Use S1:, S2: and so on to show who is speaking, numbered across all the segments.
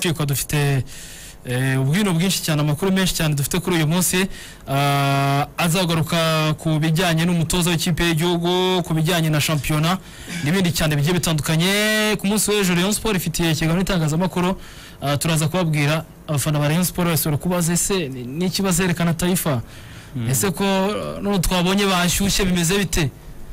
S1: gucikwa dufite ubwino bwinshi cyane amakuru menshi cyane dufite kuri uyu munsi azagaruka ku bijyanye n'umutoza w'ikipe y'igihugu ku bijyanye na shampiyona n'ibindi cyane bigiye bitandukanye ku munsi w'ejo Rayon Sport ifitiye ikiganiro itangazamakuru turaza kubabwira abafana ba Rayon Sport bose kubaza ese n'ikibazo yerekana Taifa ese ko none twabonye bashyushye bimeze bite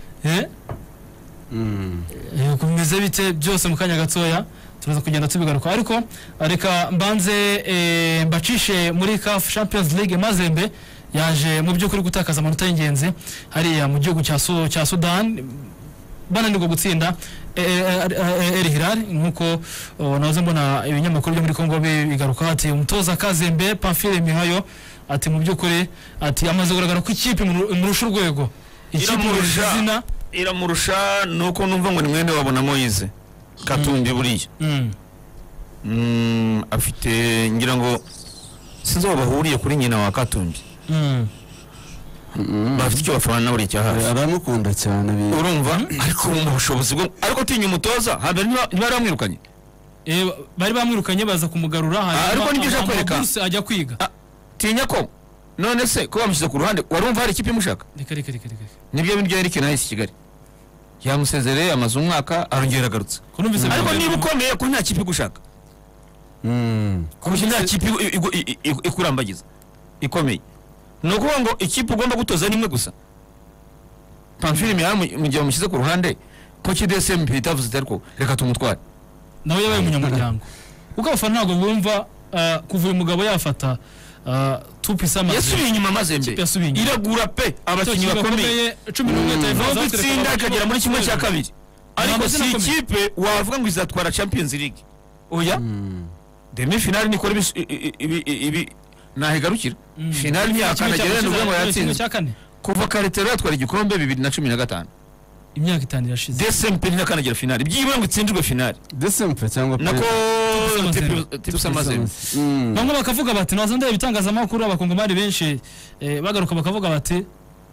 S1: kumeze bite byose mu kanya gatoya turaza kugenda tubigaruka ariko reka mbanze mbacishe muri CAF Champions League Mazembe yaje mu by'ukuri gutakaza amanota y'ingenzi hariya mu gihugu cya Sudan bananirwa gutsinda El Hilal nkuko nazo mbona ibinyamakuru byo muri Kongo bigaruka ati umutoza Kazembe Pamphile Mihayo ati mu by'ukuri ati amaze kugaragara ko ikipe imurusha urwego ikipe izina
S2: iramurusha nuko numva ngo ni mwene wabona Moise Katumbi buriya afite ngira ngo sinzi aho bahuriye kuri nyina wa Katumbi bafite icyo bafana nawe cyahaje
S3: aramukunda cyane
S2: urumva ariko mu bushobozi bwo ariko tinya umutoza habe ntibaramwirukanye
S1: bari bamwirukanye baza kumugarura
S2: ariko nibyo ushaka kwereka
S1: ajya kwiga
S2: tinya ko none se ko bamushyize ku ruhande warumva hari ikipe imushaka
S1: reka
S2: nibyo bintu Eric Nahise Kigali yamusezereye amaze umwaka arongera agarutse ariko niba ukomeye ko nta kipe gushaka nta kipe ikurambagiza ikomeye nuko ngo ikipe ugomba gutoza nimwe gusa Pamphile Mihayo mu gihe bamushyize ku ruhande ko KDSM itavuze ariko reka tumutware
S1: nawe yabaye umunyamuryango uko abafana ntabwo bumva kuva uyu mugabo yafata tupisama
S2: yasubiye inyuma Mazembe iragura pe abakinnyi bakomeye 11 itsinda akagera muri kimwe cya kabiri ariko si ikipe wavuga ngo izatwara Champions League oya demi finale nikora ibi nahigarukira finale ntiyakanagera n'ubwo ngo yatsinze kuva Karetero yatwara igikombe 2015
S1: imyaka 5 irashize
S2: DSMP ntiyakanagera finale byiwe ngo itsindirwe finale
S3: DSMP cyangwa
S2: nako Mazembe
S1: bamwe bakavuga bati nazonda ibitangazamakuru abakongomani benshi bagaruka bakavuga bati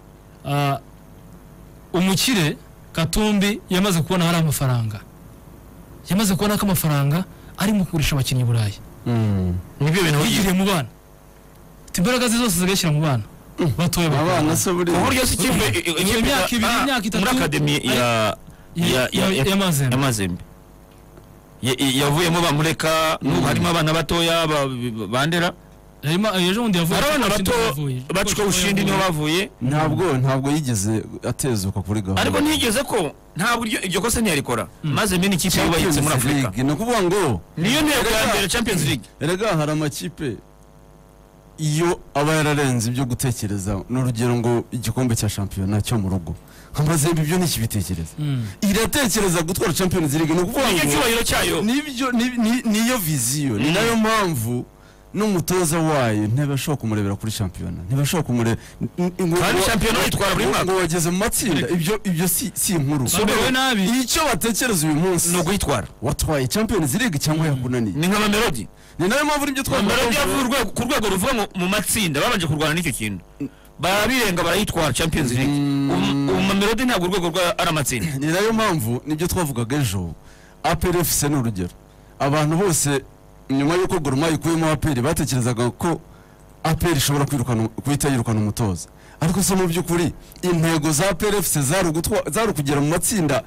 S1: umukire Katumbi yamaze kubona hari amafaranga yamaze kubona ko amafaranga ari mu kugurisha abakinnyi Burayi
S2: nibyo bintu
S1: yigiriye mu bana imbaraga zose zigashyira mu bana batoye
S3: abana so buri
S2: uburyo si ikipe
S1: imyaka 2
S2: muri academy ya Mazembe yavuyemo bamureka n'ubu harimo abana batoya bandera
S1: ejo bundi yavuye
S2: abana bato bacika ushindi niho bavuye
S3: ntabwo yigeze atezuka kuri gahunda
S2: ariko ntiyigeze ko ntabwo iryo kosa ntiyarikora maze meni ikipe yubayitse muri Afrika
S3: ni ukuvuga ngo
S2: niyo ntego ya mbere Champions League
S3: erega hari amakipe iyo aba yararenze ibyo gutekereza n'urugero ngo igikombe cya shampiyona cyo mu rugo Mazembe ibyo nikibitekereza iratekereza gutwara Champions League no kuvuga ngo
S2: icyubahiro cyayo
S3: nibyo niyo viziyo ni nayo mpamvu n'umutoza wayo ntibashobora kumurebera kuri shampiyona ntibashobora kumureba
S2: kandi shampiyona itwara buri mwaka
S3: ngo wageze mu matsinda ibyo si inkuru
S1: sobewe nabi
S3: icyo batekereza uyu munsi
S2: no guhitwara
S3: watwaye Champions League cyangwa yakunaniye
S2: ni nka Melody
S3: ni nayo mpamvu ibyo
S2: Melody yavuye ku rwego ruvuga mu matsinda babanje kurwana n'icyo kintu barabirenga barayitwara Champions League Melody ntabwo urwego rwa aramatsinda
S3: ni nayo mpamvu nibyo twavugaga ejo APR FC n'urugero abantu bose nyuma yuko Gor Mahia ikuyemo APR batekerezaga ko APR ishobora kwita yirukana umutoza ariko se mu by'ukuri intego za APR FC zari kugera mu matsinda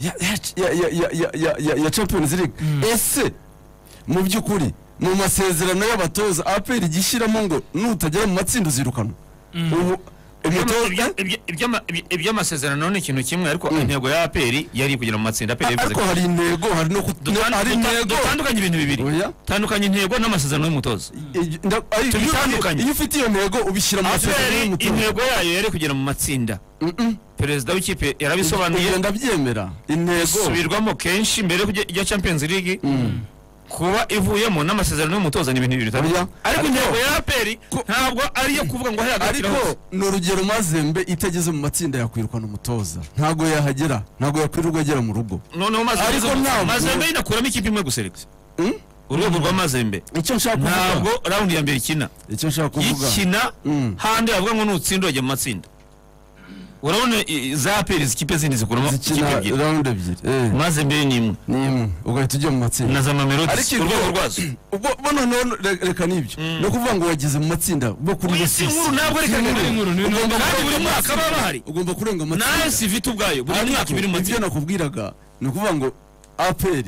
S3: ya Champions League ese mu by'ukuri mu masezerano y'abatoza APR igishyiramo ngo nutagera mu matsinda uzirukana ubu
S2: iby'amasezerano ni ikintu kimwe ariko intego ya APR yari kugera mu matsinda APR yavuze
S3: ko hari intego hari no hari intego
S2: tandukanye ibintu bibiri tandukanye intego n'amasezerano y'umutoza
S3: iyo ufite iyo ntego ubishyira mu masezerano y'umutoza
S2: intego yayo yari kugera mu matsinda perezida w'ikipe yarabisobanuye
S3: ndabyemera intego
S2: subirwamo kenshi mbere ya Champions League kuba ivuyemo n'amasezerano y'umutoza ni ibintu bibiri ariko intego ya APR ntabwo ari yo kuvuga ngo
S3: ariko n'urugero Mazembe itageze mu matsinda yakwirukana umutoza ntabwo yahagera ntabwo yakwirirwa agera mu rugo
S2: noneho Mazembe inakuramo ikipe imwe guselect urwego rwa Mazembe
S3: icyo nshaka kuvuga
S2: ntabwo round ya mbere ikina
S3: icyo nshaka kuvuga
S2: ikina hande avuga ngo nutsinda ujye mu matsinda urabona za APR ikipe zindi zikuramo ikipe
S3: zikina
S2: ebyiri
S3: round ebyiri
S2: maze mbere ni imwe
S3: ugahita ujya mu matsinda
S2: na za Mamelodi
S3: Ariko
S2: urwego rwazo
S3: ubwo noneho reka nibyo no kuvuga ngo wageze mu matsinda bo kuri
S2: isi nkuru ntabwo reka
S1: inkuru
S2: kandi buri mwaka baba bahari
S3: ugomba kurenga amatsinda
S2: nawe si vita ubwayo buri mwaka ibiri mu
S3: ibyo
S2: matsinda
S3: nakubwiraga ni ukuvuga ngo APR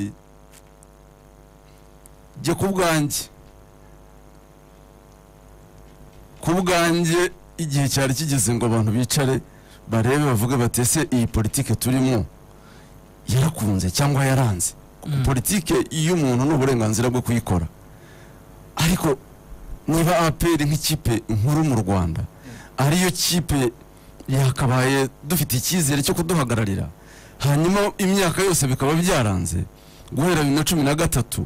S3: jye ku bwanjye igihe cyari kigeze ngo abantu bicare barebe bavuge batese iyi politike turimo yarakunze cyangwa yaranze politike iyo umuntu n'uburenganzira bwo kuyikora ariko niba APR nk'ikipe nkuru mu Rwanda ariyo kipe yakabaye dufite icyizere cyo kuduhagararira hanyuma imyaka yose bikaba byaranze guhera 2013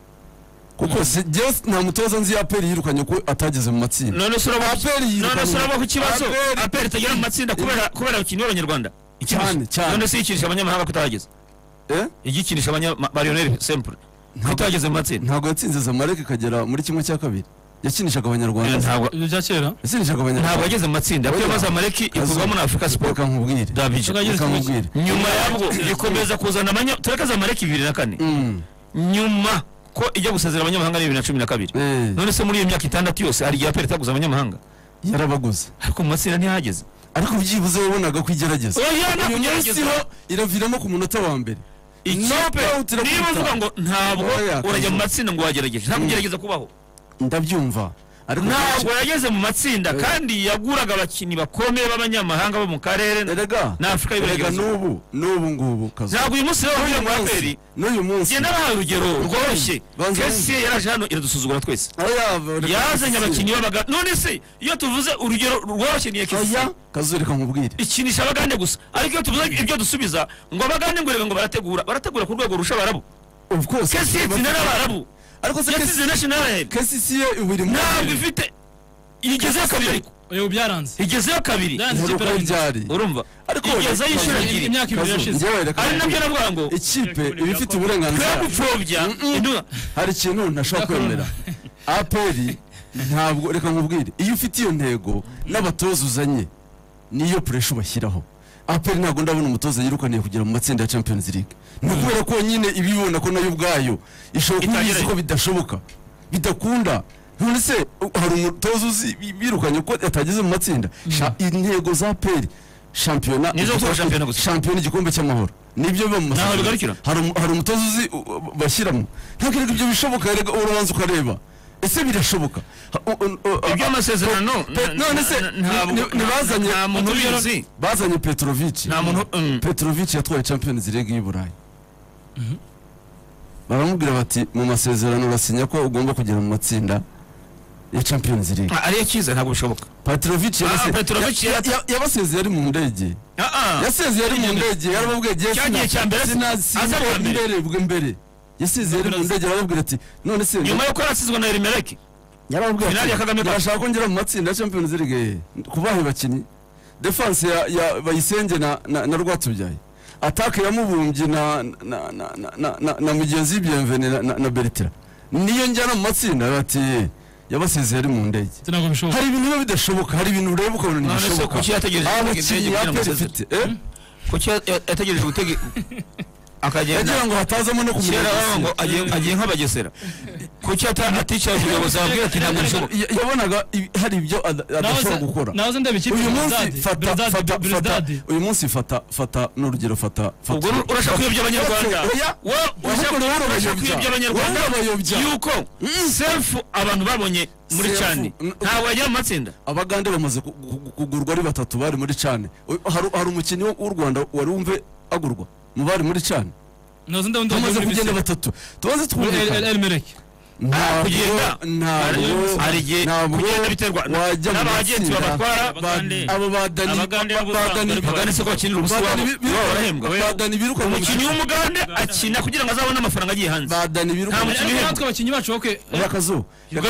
S3: kuko nta mutoza nzi APR yirukanye ko atageze mu matsinda
S2: none suraba ku kibazo APR itagera mu matsinda kubera abakinnyi b'abanyarwanda
S3: cyane
S2: none se yikinisha abanyamahanga kutahageze igikinisha Lionel Sempre kutageze mu matsinda
S3: ntabwo yatsinze Zamalek ikagera muri kimwe cya kabiri yakinishaga abanyarwanda
S2: ntabwo
S1: bya kera
S3: yakinishaga abanyarwanda
S2: ntabwo yageze mu matsinda kuko Zamalek ikurwamo na Africa Sport
S3: nkubwire
S2: nyuma yabwo ikomeza kuzana tureka Zamalek 2004 nyuma ko ijya gusezera abanyamahanga 2012 none se muri iyo myaka 6 yose hari APR itaguza abanyamahanga
S3: yarabaguze
S2: ariko mu matsinda ntihageze
S3: ariko byibuze wabonaga ko igerageza
S2: uyu munsi ho
S3: iraviramo ku munota wa mbere
S2: ikipe niba uvuga ngo ntabwo urajya mu matsinda ngo wagerageje ntabwo ugerageza kubaho
S3: ndabyumva
S2: ntabwo yageze mu matsinda kandi yaguraga abakinnyi bakomeye b'abanyamahanga bo mu karere na Afrika y'Iburengerazuba
S3: n'ubu ngubu
S2: ntabwo uyu munsi rero uvuga ngo APR
S3: n'uyu munsi
S2: genda bahaye urugero rworoshye kesi yaraje hano iradusuzugura twese yazanye abakinnyi b'abaga none se iyo tuvuze urugero rworoshye ni kesi
S3: kazureka nkubwire
S2: ikinisha abagande gusa ariko iyo tuvuze ibyo dusubiza ngo abagande ngo rebe ngo barategura ku rwego rusha abarabu
S3: of course
S2: kesi itsinda n'abarabu ariko se kesi national
S3: kesi siye ubiri mu
S2: ntabwo ifite igezeyo kabiri ariko
S1: uyu byaranze
S2: igezeyo kabiri urumva
S3: ariko
S2: igezeyo inshuro ebyiri
S1: imyaka ibiri yashize
S2: ari nabyo navuga ngo
S3: ikipe iba ifite uburenganzira
S2: bwo gupfobya
S3: hari ikintu ntashobora kwemera APR ntabwo reka nkubwire iyo ufite iyo ntego n'abatoza uzanye niyo pressure ubashyiraho APR ntabwo ndabona umutoza yirukaniye kugera mu matsinda ya Champions League nukubera ko nyine ibibona ko nayo ubwayo ishobora kubizi ko bidashoboka bidakunda none se hari umutoza uzi birukanye ko atageze mu matsinda intego za APR shampiyona shampiyona igikombe cy'amahoro nibyo biba mu masezerano hari umutoza uzi bashyiramo ntabwo ibyo bishoboka rega urubanza ukareba ese birashoboka
S2: ibyo amasezerano
S3: none se nibazanye
S2: nta muntu ubizi
S3: bazanye Petrovic
S2: nta muntu
S3: Petrovic yatwaye Champions League y'u Burayi baramubwira bati mu masezerano urasinya ko ugomba kugera mu matsinda ya Champions League
S2: ariyo kiza ntabwo bishoboka
S3: Petrovic yabasezeye ari mu ndege yasezeye ari mu ndege yarababwiye
S2: cyagiye cyambere
S3: imbere yasezeye ari mu ndege yarababwira ati none se
S2: nyuma yo kurasizwa na Elimeleki
S3: yarababwira ati barashaka ko ngera mu matsinda ya Champions League kubahe bakinnyi defense ya Bayisenge na Rwatubyaye attaque ya Mubumbyi na mugenzi Bienvenue na Bertrand niyo njyana mu matsinda bati yabasezeye ari mu ndege hari ibintu biba bidashoboka hari ibintu ureba ukabona ni bishoboka
S2: kuki yategereje gutega akagenda
S3: yagira ngo hatazamo no
S2: kumureba ngo agiye nk'abagesera kuki aticaye ubuyobozi ababwira ati ntabwo bishoboka
S3: yabonaga hari ibyo adashobora gukora uyu munsi fata n'urugero fata
S2: ubwo urashaka kuyobya abanyarwanda urashaka kuyobya abanyarwanda yuko selfu abantu babonye muri cyane ntabwo yajya mu matsinda
S3: abagande bamaze kugurwa ari 3 bari muri cyane hari umukinnyi w'u Rwanda wari wumve agurwa mu bari muri cyane tumaze kugenda 3 tubaze twumvikana
S1: Elimeleki
S2: ntabwo kugenda biterwa n'abagenti babatwara
S3: abo
S2: bagane se ko bakinira ubusa barahembwa umukinnyi w'umugande akina kugira ngo azabone amafaranga agiye hanze
S3: nta
S1: mukinnyi natwe abakinnyi bacu oke
S3: Kazu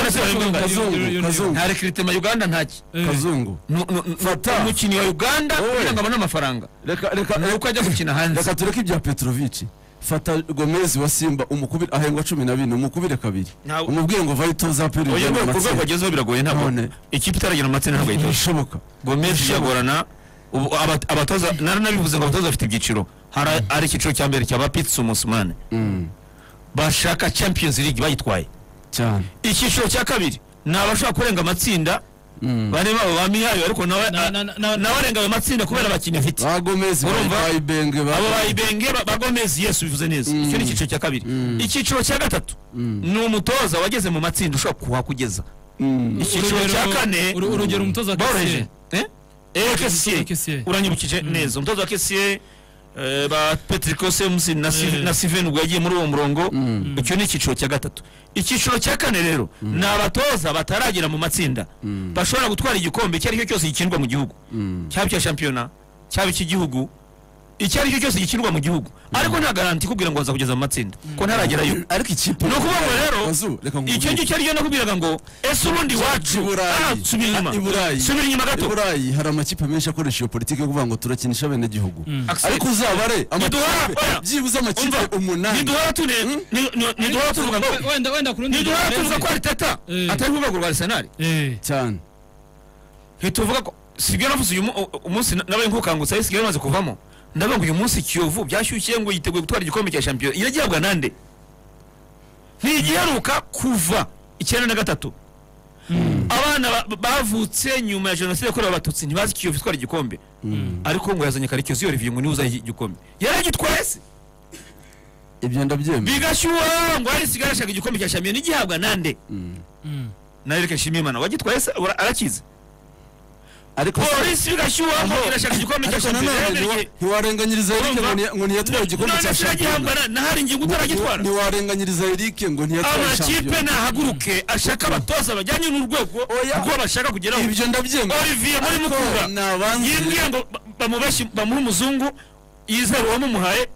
S2: nta recruitment Uganda ntaki
S3: Kazungu
S2: fata umukinnyi wa Uganda kugira ngo abone amafaranga reka ajya gukina hanze
S3: reka tureke ibya Petrovic fata Gomez wa Simba umukubira ahengwa 12 umukubire 2 umubwiye ngo vaito za peri
S2: oya ngo kurwa kwagezeho biragoye ntabwo ikipe itaragira amatsinda ntabwo yitoza
S3: bishoboka
S2: Gomez yagorana abatoza narabivuze ngo abatoza bafite ibyiciro hari icyiciro cya mbere cyaba Pitsu Musumane bashaka Champions League bayitwaye
S3: cyane.
S2: icyiciro cya kabiri ni abashaka kurenga amatsinda bane babo bamihayo ariko nabarenga ayo matsinda kubera abakinnyi afite
S3: bagomezi bayibenge
S2: abo bayibenge bagomezi Yesu bivuze neza icyo ni icyiciro cya kabiri icyiciro cya gatatu ni umutoza wageze mu matsinda ushobora kuhakugeza icyiciro cya kane
S1: urugero umutoza wa
S2: Kessié uranyibukije neza umutoza wa Kessié ba Patrick Osemusi na Steven ubwo yagiye muri uwo murongo icyo ni icyiciro cya gatatu icyiciro cya kane rero ni abatoza bataragera mu matsinda bashobora gutwara igikombe icyo ari cyo cyose gikinirwa mu gihugu cyaba cya shampiyona cyaba icy'igihugu icyo ari cyo cyose gikinirwa mu gihugu ariko nta garanti kubwira ngo bazakugeza mu matsinda ko ntaragerayo
S3: ariko ikipe
S2: no kuvuga ngo rero icyo ngicyo ariyo nakubwiraga ngo ese ubundi wacu subira inyuma gato
S3: i Burayi hari amakipe menshi akoresha iyo politiki yo kuvuga ngo turakinisha bene gihugu ariko uzabare byibuze amakipe 8
S2: niduhora tuvuga ngo
S1: wenda kurundi
S2: niduhora tuvuga ko ari Teta atari kuvuga ngo Arsenal
S3: cyane
S2: hituvuga ko sibyo navuze umunsi nabaye nkukangutse sigiye maze kuvamo ndavuga uyu munsi Kiyovu byashyushye ngo yiteguye gutwara igikombe cya shampiyona iragihabwa nande ntigiheruka kuva 93 abana bavutse nyuma ya jenoside yakorewe abatutsi ntibazi Kiyovu itwara igikombe ariko ngo yazanye Karekezi Olivier ngo niuza igikombe yaragitwaye se
S3: ibyo ndabyemera
S2: bigashyuha ngo ari sigara shaka igikombe cya shampiyona igihabwa nande na Eric Shimimana wagitwaye se arakize ariko polisi bigashyuha ngo irashaka igikombe cya shampiyona
S3: ntiwarenganyiriza Eric ngo ntiyatwaye igikombe cya shampiyona
S2: nahari ingingo utaragitwara
S3: ntiwarenganyiriza Eric ngo ntiyatwaye shampiyona
S2: amakipe nahaguruke ashaka abatoza bajyanye n'urwego rwo bashaka kugeraho
S3: ibyo ndabyemera
S2: Olivier muri Mukura yimbwiye ngo bamubeshi bamuha umuzungu yizero wamumuhaye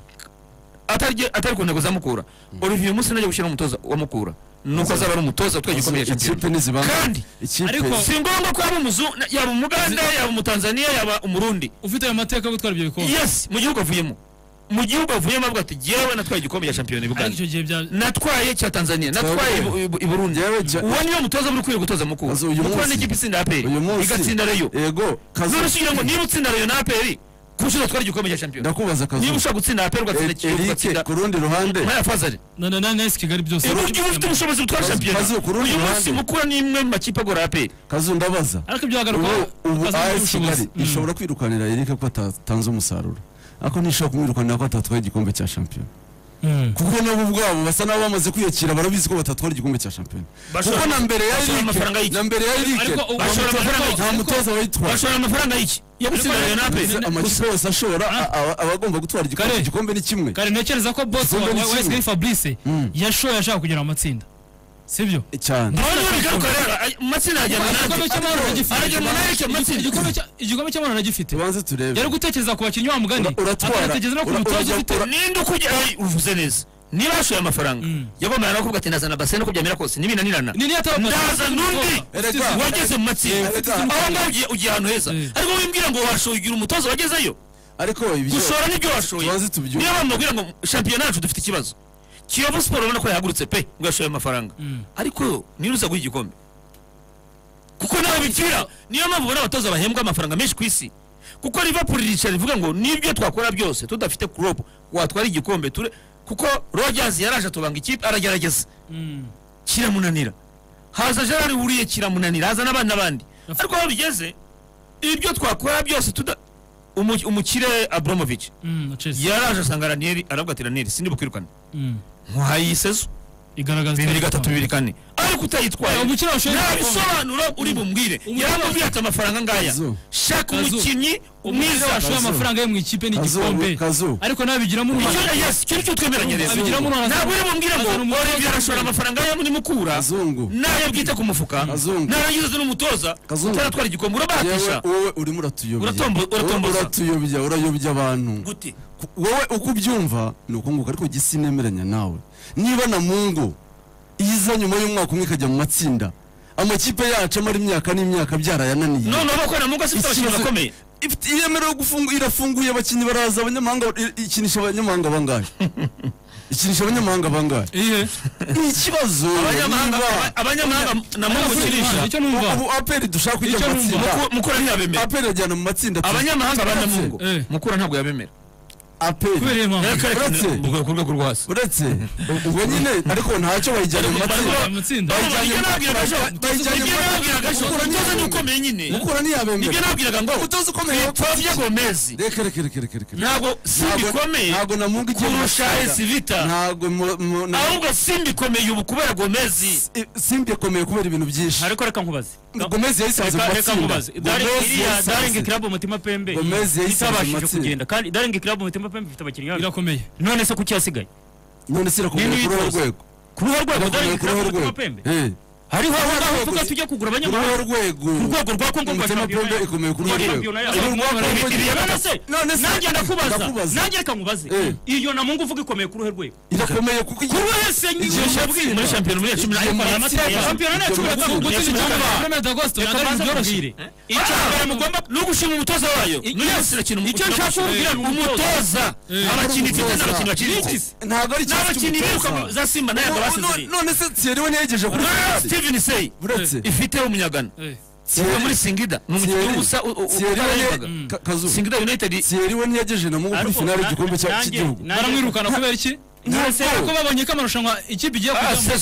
S2: atari ku ntego za Mukura Olivier umunsi najya gushyira umutoza wa Mukura nuko azaba ari umutoza utwaye igikombe cya shampiyona kandi ariko si ngombwa ko yaba umuzungu yaba umuganda yaba umutanzania yaba umurundi
S1: ufite ayo mateka yo gutwara ibyo bikombe
S2: yes mu gihugu avuyemo avuga ati jewe natwaye igikombe cya shampiyona ibuganda natwaye cya Tanzania natwaye i Burundi uwo niyo mutoza buri kwiye gutoza Mukura Mukura ni ikipe itsinda APR igatsinda Rayon
S3: yego
S2: kazusugira ngo niba utsinda Rayon na APR kushira twari igikombe cya shampiyona
S3: ndakubaza kazu
S2: niba ushaka gutsinda APR ugatsinda
S3: Kiyovu ku rundi ruhande
S2: maya fazari
S1: na Kigali byose
S2: uburyo ufite ubushobozi butwara shampiyona uyu munsi Mukura ni imwe mu makipe agora APR
S3: kazu ndabaza
S1: ariko ibyo hagaruka
S3: Kigali ishobora kwirukanira Eric ko atatanze umusaruro ako nishaka kumwirukanira ko atatwaye igikombe cya shampiyona kuko nabo ubwabo basa nabo bamaze kwiyakira barabizi ko batatwara igikombe cya shampiyona kuko na mbere ya Eric nta mutoza wayitwara
S2: bashora amafaranga y'iki yagutsinda Rayon na APR
S3: amakipe yose ashora abagomba gutwara igikombe ni kimwe
S1: kare ntekereza ko boss wa SK Fabrice yashoye ashaka kugera mu matsinda sibyo
S3: cyane
S2: none bigaruka rero matsinda ajyana
S1: igikombe cy'amahoro aragifite
S3: banze turebe
S1: yari gutekereza ku bakinnyi wa mugani akatekereza no ku mutoza ufite
S2: ninde ukujya uvuze neza niba ashoye amafaranga yagombaga no kuvuga ati nazana base no kubyamira kose nibinanirana ndaza nundi wageze mu matsinda aho ngaho ugiye ahantu heza ariko wimbwira ngo washoye ugira umutoza wagezeyo
S3: ariko ibyo
S2: gushora nibyo washoye niba bamubwira ngo shampiyona yacu dufite ikibazo Kiyovu Sport ubona ko yahagurutse pe ngo yashoye amafaranga ariko niruza guha igikombe kuko nawe bikira niyo mpamvu ubona abatoza bahembwa amafaranga menshi ku isi kuko Liverpool ricara rivuga ngo nibyo twakora byose tudafite club watwara igikombe kuko Rodgers yaraje atubanga ikipe aragerageza kiramunanira haza Gerard Huriye kiramunanira haza n'abandi ariko aho bigeze ibyo twakora byose umukire Abramovich yaraje asanga Ranieri aravuga ati Ranieri sindi bukwirukana nkuhayisezo
S1: igaragaza
S2: 2-3-2-4 ariko utayitwaye nta bisobanuro uri bumbwire yaramubwiye ati amafaranga ngaya shaka umukinnyi umwiza
S1: washoye amafaranga ye mu ikipe n'igikombe ariko nabigiramo
S2: uruhare yes cyo twemeranye rero ntabwo uri bumbwire ngo Olivier arashora amafaranga ye muri Mukura nayo bwite ku mufuka narangiza n'umutoza utaratwara igikombe urabahatisha
S3: wowe urimo urayobya abantu
S2: gute
S3: wowe uko ubyumva ni uko nguko ariko gisinemeranya nawe niba na Mungu iza nyuma y'umwaka umwe ikajya mu matsinda amakipe yacu amara imyaka n'imyaka byarayananiye
S2: none bako na Mungu asifite abakinnyi bakomeye
S3: iyemerewe irafunguye abakinnyi baraza abanyamahanga ikinisha abanyamahanga bangahe ikinisha abanyamahanga bangahe ni ikibazo
S2: abanyamahanga namwe mukinisha
S1: icyo numva
S3: ubu APR dushaka kujya mu matsinda
S2: mukura ntiyabemera
S3: APR ajyana mu matsinda
S2: abanyamahanga banamungo mukura ntabwo yabemera
S3: APR
S2: ku rwego rwo hasi
S3: uretse ubwo nyine ariko ntacyo bayijyana mu matsinda
S2: ukomeye nyine
S3: mukura ntiyabemera
S2: nibyo nabwiraga ngo
S3: utoza ukomeye
S2: twavye Gomez
S3: reka
S2: ntabwo simba ikomeye
S3: ntabwo namunga igihe
S2: kurusha Vita
S3: ntabwo
S2: ahubwo simba ikomeye ubu kubera Gomez
S3: simba ikomeye kubera ibintu byinshi
S4: ariko reka nkubaze
S3: Gomez yayisanze mu matsinda
S4: Daring Club Mutima Pembe
S3: Gomez yayisanze mu matsinda
S4: kugenda kandi Daring Club Mutima Pembe ifite abakinnyi babi
S1: irakomeye
S4: none se kuki yasigaye
S3: none se irakomeye kuri urwego
S4: ku rwego Daring Club Mutima Pembe hariho aho tuvuga tujya kugura abanyamahanga
S3: urwego
S4: urwego rwa Kongo
S3: kwa Pembe ikomeye kuri urwego
S4: none nanjye ndakubaza nanjye reka nkubaze iyo namungu uvuga ikomeye kuri urwego
S3: irakomeye kuko
S4: kuri wese nyine
S2: muri champion muri 10
S4: champion na 10
S1: Premier d'Agosto
S4: byoroshye icyo mugomba
S2: no gushima umutoza wayo n'iyasira kintu
S4: icyo nshaka kubwira
S2: umutoza abakinnyi mfite n'abakinnyi bakiri
S3: ntabwo ari
S2: n'abakinnyi biruka za Simba nayo basize
S3: none se Thierry we negeje kuri
S2: Steven Sey ifite umunyagana Thierry muri Singida n'umukinnyi w'ubusa Singida United
S3: Thierry we negeje na mu kuri finale y'igikombe cy'igihugu
S1: baramwirukana kubera iki ntase ko babonye ko amarushanwa ikipe igiye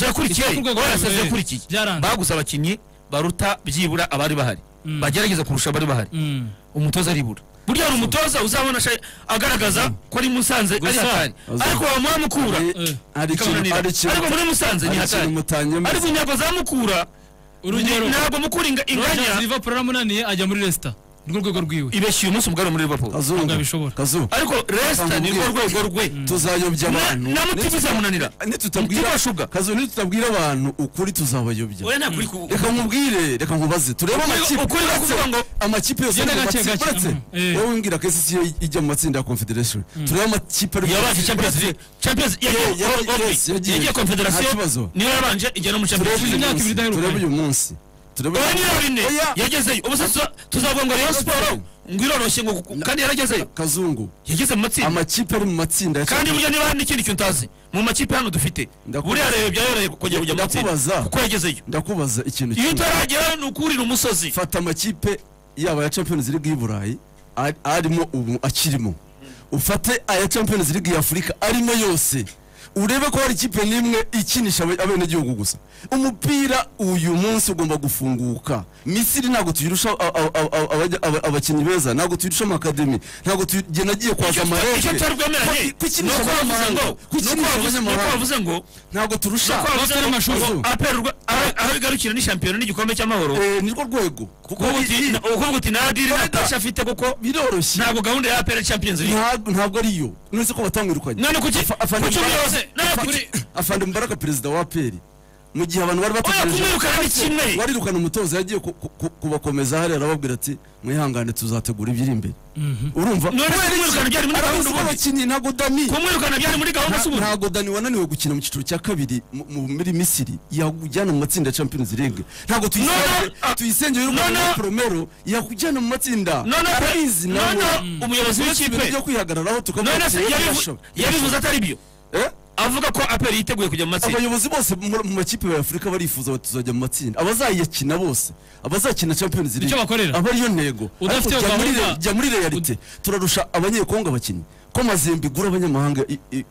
S2: kujya bagusa abakinnyi baruta byibura abari bahari bagerageza kurusha abari bahari umutoza aribura burya ari umutoza uzabona agaragaza ko ari Musanze ari hatari ariko wamukura ariko muri Musanze ni hatari ariko inyago zamukura urugero ntabwo mukura inganya
S1: Liverpool aramunaniye ajya muri Leicester nirwo rwego rwiwe
S2: ibeshyuye umunsi umugara muri Liverpool
S1: bishobora
S2: ariko Leicester nirwo rwego rwe
S3: tuzayobya abantu
S2: na mutima izamunanira
S3: nitutabwira abantu ukuri tuzabayobya reka nkubwire reka nkubaze turebe amakipe yose wowe wimbwira ko isi ijya mu matsinda ya Confederation turebe amakipe
S2: yabaje Champions yagiye Confederation niyo yabanje ijya no mu Champions
S3: turebe uyu munsi
S2: yagezeyo ubusa tuzavuga ngo Rayon Sport ngo iroroshye ngo kandi yaragezeyo
S3: Kazungu
S2: yageze mu matsinda
S3: amakipe ari mu matsinda
S2: kandi burya niba hari n'ikindi kintu utazi mu makipe hano dufite buriya rero byayoroheye kujya mu matsinda kuko yagezeyo
S3: ndakubaza ikintu
S2: iyo utaragera ni ukurira umusozi
S3: fata amakipe yaba ya Champions League y'u Burayi arimo ubu akirimo ufate aya Champions League ya Afrika arimo yose urebe ko hari ikipe nimwe ikinisha abene gihugu gusa umupira uyu munsi ugomba gufunguka Misiri ntago tuyirusha abakinnyi beza ntago tuyirusha mu academy ntago tugenagiye kwaza amarege
S2: icyo tarwemeranye nuko bavuze ngo
S3: ntago turusha
S2: aperwa aho bigarukira ni champion n'igikombe cy'amahoro
S3: nirwo rwego
S2: kuko uti nadiri natasha afite kuko
S3: biroroshye
S2: ntago gahunda ya APR Champions League
S3: ntabwo ariyo none ko batangwirukanye
S2: none kuki
S3: afande Mubaraka perezida wa APR mu gihe abantu bari bategereje warirukana umutoza yagiye kubakomeza hari arababwira ati mwihangane tuzategura ibyiri imbere urumva
S2: kumwirukana byari muri gahunda
S3: ubundi ntago Dani
S2: kumwirukana byari muri gahunda s'ubundi
S3: ntago Dani wananiwe gukina mu cyiciro cya kabiri muri Misiri yakujyana mu matsinda ya Champions League ntago tuyisengeye urumva Promero yakujyana mu matsinda arabizi
S2: none umuyobozi w'ikipe
S3: byo kwihagararaho tukavuga
S2: yabivuze atari byo avuga ko APR yiteguye kujya mu matsinda
S3: abayobozi bose mu makipe ya Afrika barifuza tuzajya mu matsinda abazayakina bose abazakina Champions League
S1: icyo bakorera
S3: aba ariyo ntego
S1: udafite gahunda
S3: jya muri realite turarusha abanyekongo abakinnyi ko Mazembe igura abanyamahanga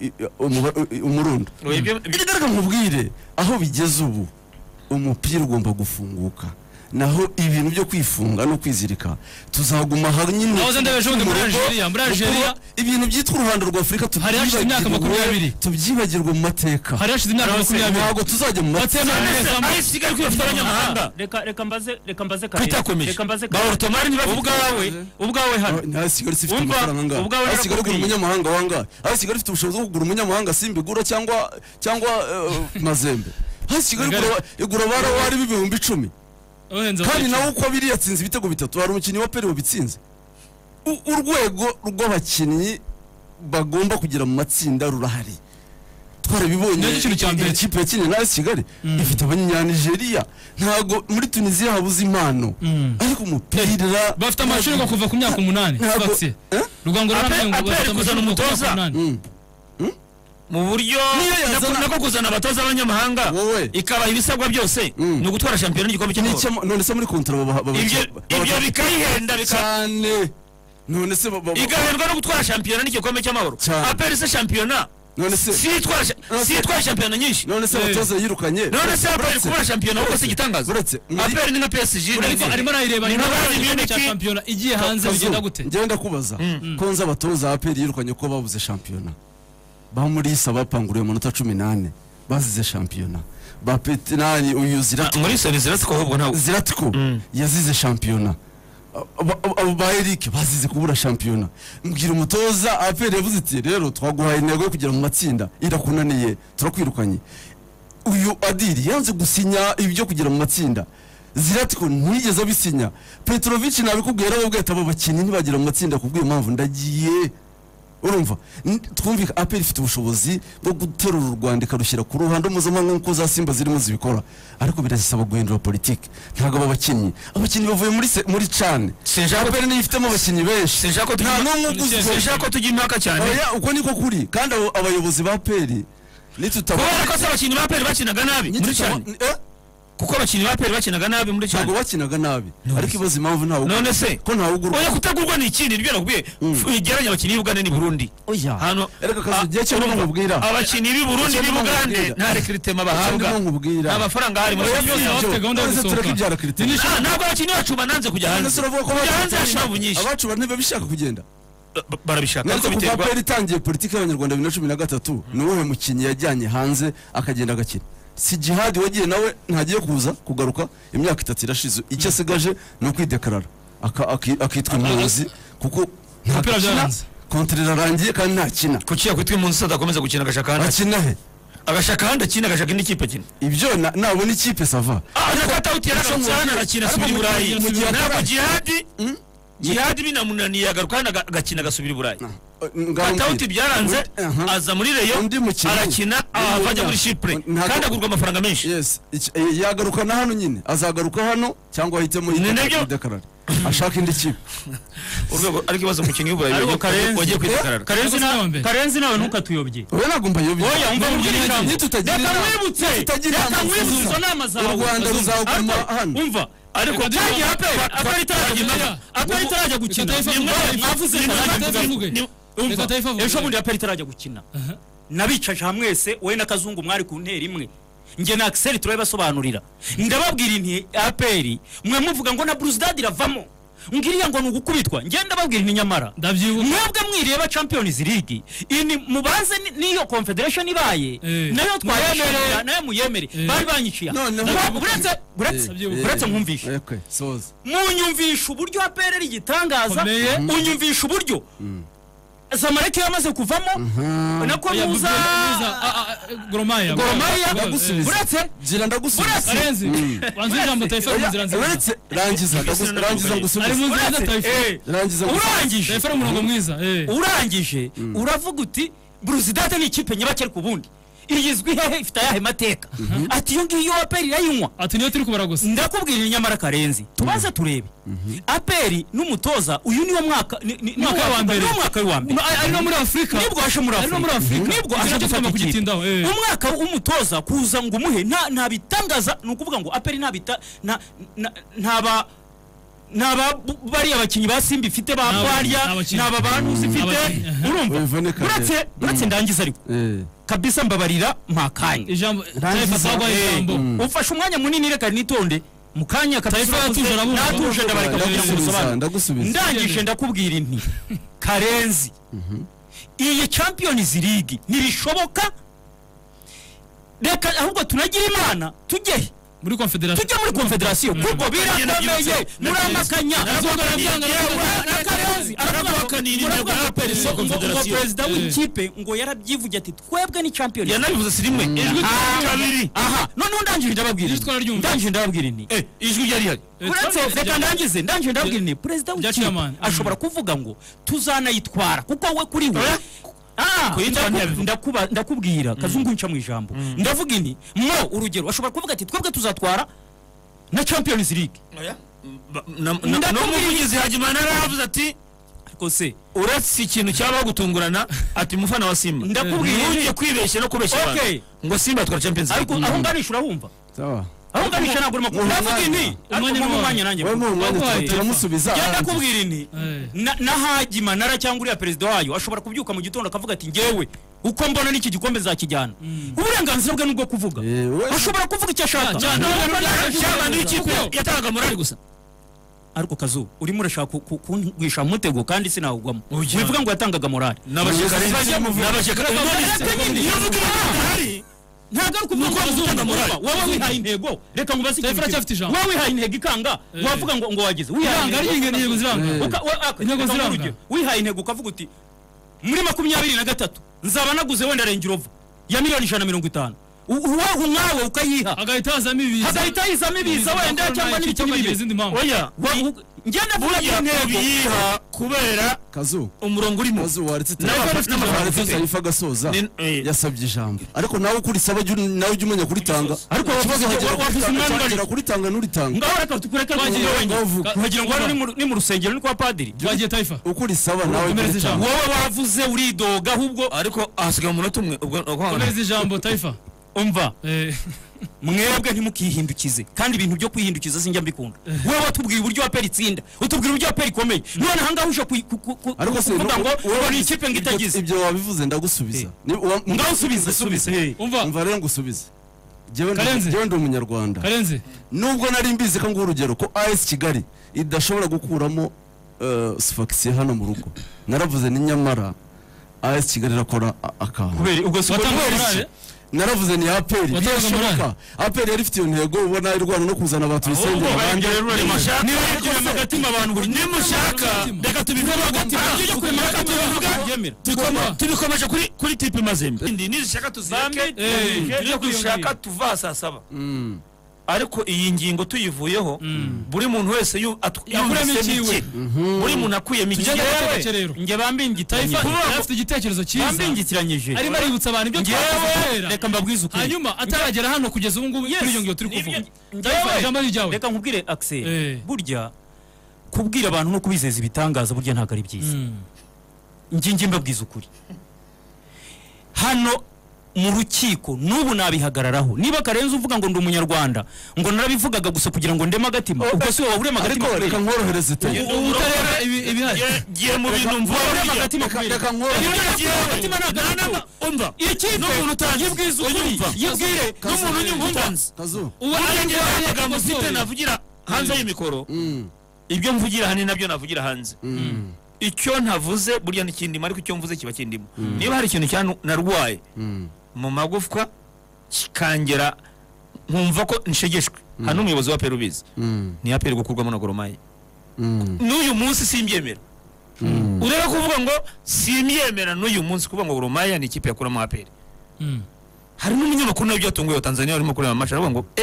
S3: umurundo bigaragara nkubwire aho bigeze ubu umupira ugomba gufunguka naho ibintu byo kwifunga no kwizirika tuzaguma nyine
S1: nahoze ndabeje muri Algeria
S3: ibintu byitwa uruhando rwa Afrika
S1: hari hashize imyaka 20
S3: tubyibagirwa mu mateka
S1: hari hashize imyaka 20
S3: ntabwo tuzajya mu mateka
S2: ayisigaye kwifata abanyamahanga
S4: reka mbaze
S2: Baurtomari ni
S4: ubwawe hano
S3: nasigaye ufite amafaranga ngaho nasigaye kugura umunyamahanga wanga nasigaye ufite ubushobozi bwo kugura umunyamahanga Simbigura cyangwa Mazembe hasigaye igura wari 10,000 kandi nawe uko abiri yatsinze ibitego bitatu hari umukinnyi wa APR bitsinze urwego rw'abakinnyi bagomba kugira mu matsinda rurahari twarabibonye
S1: ikintu cya mbere
S3: ikipe yakinnye na Kigali ifite abanyanigeria ntago muri Tunisia habuze impano ariko umupira
S1: bafite amashuri yo kuva ku myaka 8 Rugango raravuye ngo bafite
S2: umutoza mu buryo nako kuzana abatoza abanyamahanga ikabaha ibisabwa byose ni ugutwara shampiyona n'igikombe cy'amahoro.
S3: None se muri kontra
S2: ibyo bikayihenda
S3: cyane, none se
S2: igahendwa no gutwara shampiyona n'igikombe cy'amahoro. APR se shampiyona none se si itwara shampiyona nyinshi.
S3: None se abatoza yirukanye,
S2: none se APR kubura shampiyona uko se igitangaza. APR ni nka PSG,
S1: arimo arayireba ni nka shampiyona igiye hanze bigenda gute.
S3: Ngenda kubaza ko nza abatoza APR yirukanye ko babuze shampiyona. Ba muri isa bapanguriye amanota 18 bazize shampiyona. Ba Petinani uyu Ziratiko
S2: muri Ziratiko ahubwo ntawo
S3: Ziratiko yazize shampiyona. Ba Eric bazize kubura shampiyona. Mbwira umutoza APR yavuze ati rero twaguhaye intego yo kugera mu matsinda irakunaniye turakwirukanye. Uyu Adiri yanze gusinya ibyo kugera mu matsinda. Ziratiko ntiyigeze abisinya. Petrovic nabikubwiye arababwita abo bakinyi ntibagera mu matsinda kubwiye impamvu ndagiye. Urumva twumvika APR ifite ubushobozi bwo guterura u Rwanda ikarushyira ku ruhando mpuzamahanga nk'uko za Simba zirimo zibikora, ariko birasaba guhindura politiki. Ntabwo abakinnyi bavuye muri cane APR niyo ifitemo abakinnyi benshi,
S2: sinshaka ko tujya impaka cyane.
S3: Uko niko kuri, kandi abayobozi ba APR
S2: nitutabona ko abakinnyi ba APR bakinaga nabi muri cane, kuko abakinnyi ba APR bakinaga nabi muri cyane.
S3: Ntabwo bakinaga nabi, ariko ibaza impamvu ntawo.
S2: None se
S3: ko ntawo ugurwa.
S2: Oya kutagurwa ni ikindi nibyo nakubwiye. Igeranya abakinnyi b'Uganda ni Burundi.
S3: Oya.
S2: Hano
S3: ereka kazi giye cyo nkubwira.
S2: Abakinnyi b'i Burundi ni Bugande nta recruitment bahabwa. Abafaranga hari mu
S1: gahunda yo
S3: gusohoka.
S2: Ntabwo abakinnyi bacu bananze kujya hanze. Hanze ashabu nyinshi.
S3: Abacu banebe bishaka kugenda.
S2: Barabishaka ariko biterwa.
S3: APR itangiye politiki y'Abanyarwanda 2013 ni wowe mukinyi yajyanye hanze akagenda agakina. Si Jihad wagiye nawe ntagiye kuza kugaruka imyaka 3 irashize, icyo asigaje no kwidekarara akitwa umuyobozi kuko
S1: APR byaranze
S3: kontrera rangiye kandi ntakina.
S2: Kuki yakwitwa umunsi sadakomeza gukina agashaka handi
S3: akina he
S2: agashaka handi akina agashaka indi kipe kina
S3: ibyo nabona ikipe sava
S2: ariko atawutira cyane akina subira Burayi ntabwo Jihad binamunaniye agaruka agakina gasubira Burayi. Atawuti byaranze aza muri Reyo arakina avajya muri Chypre kandi agurwa amafaranga menshi.
S3: Yes, yagaruka na hano nyine azagaruka hano cyangwa ahitemo yidekarara ashaka indi kipe.
S2: Urwego ariko ibazo mukinyi w'Uburayi wagiye kwidekarara.
S4: Karenzi nawe ntukatuyobye.
S3: Oya nagomba yobye.
S4: Oya umva ubwira
S3: nitutagira
S4: nama zawe.
S3: U Rwanda ruzaguma hano.
S4: Umva ariko byagiye APR itarajya gukina mwavuze ejo bundi APR itarajya gukina nabicaje hamwese wowe na Kazungu mwari ku ntera imwe nge na Axel turabasobanurira ndababwira inti APR mwe muvuga ngo na Bruce Dad iravamo ngiriya ngo nugukubitwa ngenda babwira ni nyamara mwebwe mwireba Champions League ini mubanze niyo Confederation ibaye nayo twayemerera nayo muyemere bari banyiciya buretse mwumvisha munyumvisha uburyo APR igitangaza unyumvisha uburyo Zamalek yamaze kuvamo nako muza
S1: Goromaya
S3: buretse gira ndagusubiza
S1: Karenzi wanzira jambo Taifa muzira nzira
S3: buretse rangiza ngusubiza
S1: ari muzira Taifa
S3: rangiza
S1: urangije Taifa umurongo mwiza
S4: urangije uravuga uti Bruce Dad ni ikipe nyabakere kubundi iyizwi hehe ifite ayahe mateka ati yo ngiyo APR irayinywa
S1: ati niyo turi kubara gusa
S4: ndakubwira nyamara Karenzi tubaze turebe APR n'umutoza uyu niwo mwaka
S1: wa mbere
S4: ari no muri Afrika
S1: nibwo ashe muri Afrika
S4: nibwo ashe gufata kugitindaho umwaka umutoza kuza ngo umuhe nta bitangaza nukuvuga ngo APR naba bari abakinyi ba Simba ifite ba Barya naba bantu zifite urumva buretse ndangiza ariko kabisa mbabarira mpakanya
S1: ijambo Taifa sagwa ijambo
S4: ufashe umwanya munini reka nitonde mukanya kabisa natuje ndabareka kugira ngo musobanure ndangije ndakubwira inti Karenzi iyi Champions League nibishoboka reka ahubwo tunagira imana tujye
S1: muri
S4: Confederation kuko birakomeye muramakanya President w'ikipe ngo yarabyivuye ati twebwe ni champion
S2: yanabivuze sirimwe kabiri
S4: none ndangije ndababwira ni
S2: ijwi ryari hari
S4: reka ndangije ndababwira ni President w'ikipe ashobora kuvuga ngo tuzanayitwara kuko we kuri we ndakubwira Kazungu nca mu ijambo ndavuga inti urugero ashobora kuvuga ati twebwe tuzatwara na Champions League
S2: no muvugizi Hajimana aravuze ati
S4: ariko se
S2: uretse ikintu cyaba gutungurana ati mufana wa Simba
S4: ndakubwiye
S2: ntujye kwibeshya no kubeshya abantu ngo Simba twara Champions
S4: ariko
S2: League
S4: aho nganisha urahumva
S3: sawa
S4: aho nganisha ntabwo urimo kuvuga inti umwanya nanjye
S3: wewe mu mwanya turamusubiza
S4: genda kubwira inti na Hagima nara cyangwa uriya perezida wayo ashobora kubyuka mu gitondo akavuga ati ngewe uko mbona n'iki gikombe zakijyana uburenganzira bwe nubwo kuvuga ashobora kuvuga icyo ashaka
S2: cyane n'ikipe yatangaga morali gusa
S4: ariko Kazu urimo urashaka kungwisha mutego kandi sinawugwamo bivuga ngo yatangaga morali ntabwo ari ukuvuga ngo utanga morali wowe wihaye intego reka ngo basi wowe wihaye intego ikanga wavuga ngo wagize wihaye intego ziranga wihaye intego ukavuga uti muri 23 nzaba naguze wenda Range Rover ya miliyoni 150 uwaho nkawe ukayiha
S1: agahita yizamo ibiza
S4: wenda cyangwa n'ibindi oya ngenda vuga intego
S2: yiha kubera
S3: Kazu
S2: umurongo urimo
S3: Kazu waretse Taifa gasoza yasabye ijambo ariko nawe ukuri saba nawe ujye umenya kuritanga
S4: ariko
S3: wavuze kuritanga n'uritanga
S4: ngaho reka tukureka wagira ngo ni mu rusengero ni kwa padiri
S1: twagiye Taifa
S3: ukuri saba nawe
S4: wowe wavuze uridoga ahubwo
S2: ariko ahasigaye umunota umwe ubwo
S1: komeza ijambo Taifa
S4: umva mwebwe ntimukihindukize kandi ibintu byo kwihindukiza sinjya mbikunda wewe watubwiye uburyo aperi itsinda utubwira uburyo aperi ikomeye none hanga uje kuvuga ngo ni ikipe ngo itagize
S3: ibyo wabivuze ndagusubiza
S4: subiza
S3: umva rero ngusubize jewe ndi umunyarwanda
S1: Karenze
S3: nubwo nari mbizi ko ngo urugero ko AS Kigali idashobora gukuramo sfaxie hano mu rugo naravuze ni nyamara AS Kigali rakora akantu
S4: kubera ubwo
S3: naravuze ni aperi byashoboka aperi yari ifite iyo ntego ubona irwana no kuzana abantu bisengera
S2: abandi niba yagiye magatima abantu buri nimushaka reka tubivuga agatima cyo kwemera tubivuga tubikomeje kuri tipe Mazembe indi nizishaka tuzireke iyo dushaka tuva saa 7 ariko iyi ngingo tuyivuyeho buri muntu wese
S1: yakuramo ikiwe
S2: buri muntu akuyemo ikiwe
S4: nge bambingitanye
S1: afite igitekerezo cyiza
S4: bambingitiranyije
S1: arimo aributsa abantu ibyo
S4: twavuze reka mbabwize ukuri
S1: hanyuma ataragera hano kugeza ubu ngubu kuri iyo ngiyo turi kuvuga ijambo ryawe
S4: reka nkubwire Axel burya kubwira abantu no kubizeza ibitangaza burya ntabwo ari byiza ngingi mbabwiza ukuri hano mu rukiko nubu nabihagararaho niba Karenze uvuga ngo ndi umunyarwanda ngo narabivugaga gusa kugira ngo ndema agatima ubwo si wowe urema agatima
S3: reka nkorohereze
S1: utareba ibihari
S2: giye mu bintu mvuga
S4: urema agatima
S3: reka nkorohereze
S4: agatima nagatima umva ikipe n'umuntu utangibwiza ukuri yibwire n'umuntu unyumvanze
S3: Kazu
S2: uwarengera mufite navugira hanze y'imikoro ibyo mvugira hani nabyo navugira hanze icyo ntavuze burya n'ikindi ariko icyo mvuze kiba kindimo niba hari ikintu cyane narwaye mu magufwa kikangera nkumva ko nshegeshwe hano umuyobozi wa Perubizi ni aperi gukurwamo na Goromaye n'uyu munsi simbyemera ureba kuvuga ngo simbyemera n'uyu munsi kuvuga ngo Goromaye ni ikipe yakuramo aperi hari n'umunyamakuru nawe byatunguye wa Tanzania arimo kureba amasha aravuga ngo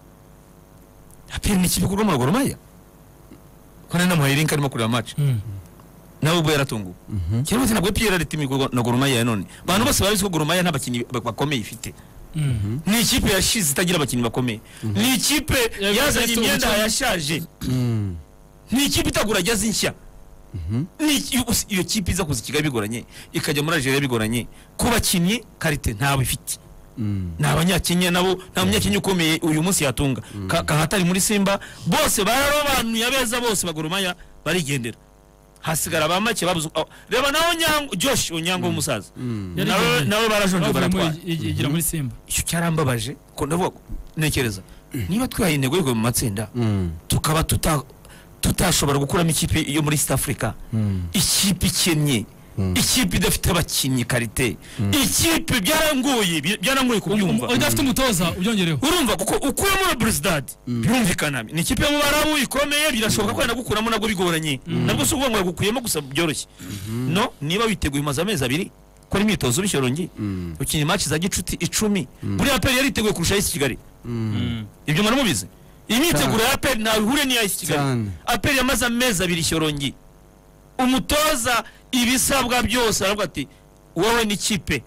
S2: aperi ni ikipe yakurwamo na Goromaye kone na muhayirink arimo kureba match nawe ubwo yaratunguwe cyangwa se nabwo Pierre aritimigwa na Goromaye none bantu bose bari ko Goromaye nta bakinyi bakomeye ifite ni ikipe yashize itagira abakinyi bakomeye ni ikipe yazanye imyenda yashaje ni ikipe itagura jyazi nshya ni iyo kipe iza kuza Kigali bigoranye ikajya muri Algeria bigoranye ku bakinyi karite ntawe ifite n'abanyakenya nabo nta munyakenya ukomeye uyu munsi yatunga kahatari muri Simba bose bararobanuye abeza bose bagoromaya barigendera hasigara bamake babuze reba naho Nyango Josh Onyango umusaza nawe barajonje baratwara
S1: igira muri Simba
S2: icyo cyarambabaje ko ndavuga nekereza niba twahaye intego yo mu matsinda tukaba tutashobora gukuramo ikipe yo muri East Africa ikipe ikennye ikipe idafite abakinyi karite ikipe byarangoye kubyumva
S1: udafite umutoza ubyongereho
S2: urumva kuko ukuyemo na Brusdad birumvikana ni ikipe mu barabu ikomeye birashoboka ko yanagukuramo nabwo bigoranye nabwo se ubwo gukuyemo gusa byoroshye no niba witeguye maze amezi 2 ko ari imyitozo bishorongi ukinye match za gicuti 10 buri aperi yari iteguye kurusha isi Kigali ibyo mwana mubize imyiteguro ya aperi nta ruhure ni ya isi Kigali aperi yamaze amezi 2 ishorongi umutoza ibisabwa byose aravuga ati wowe ni kipe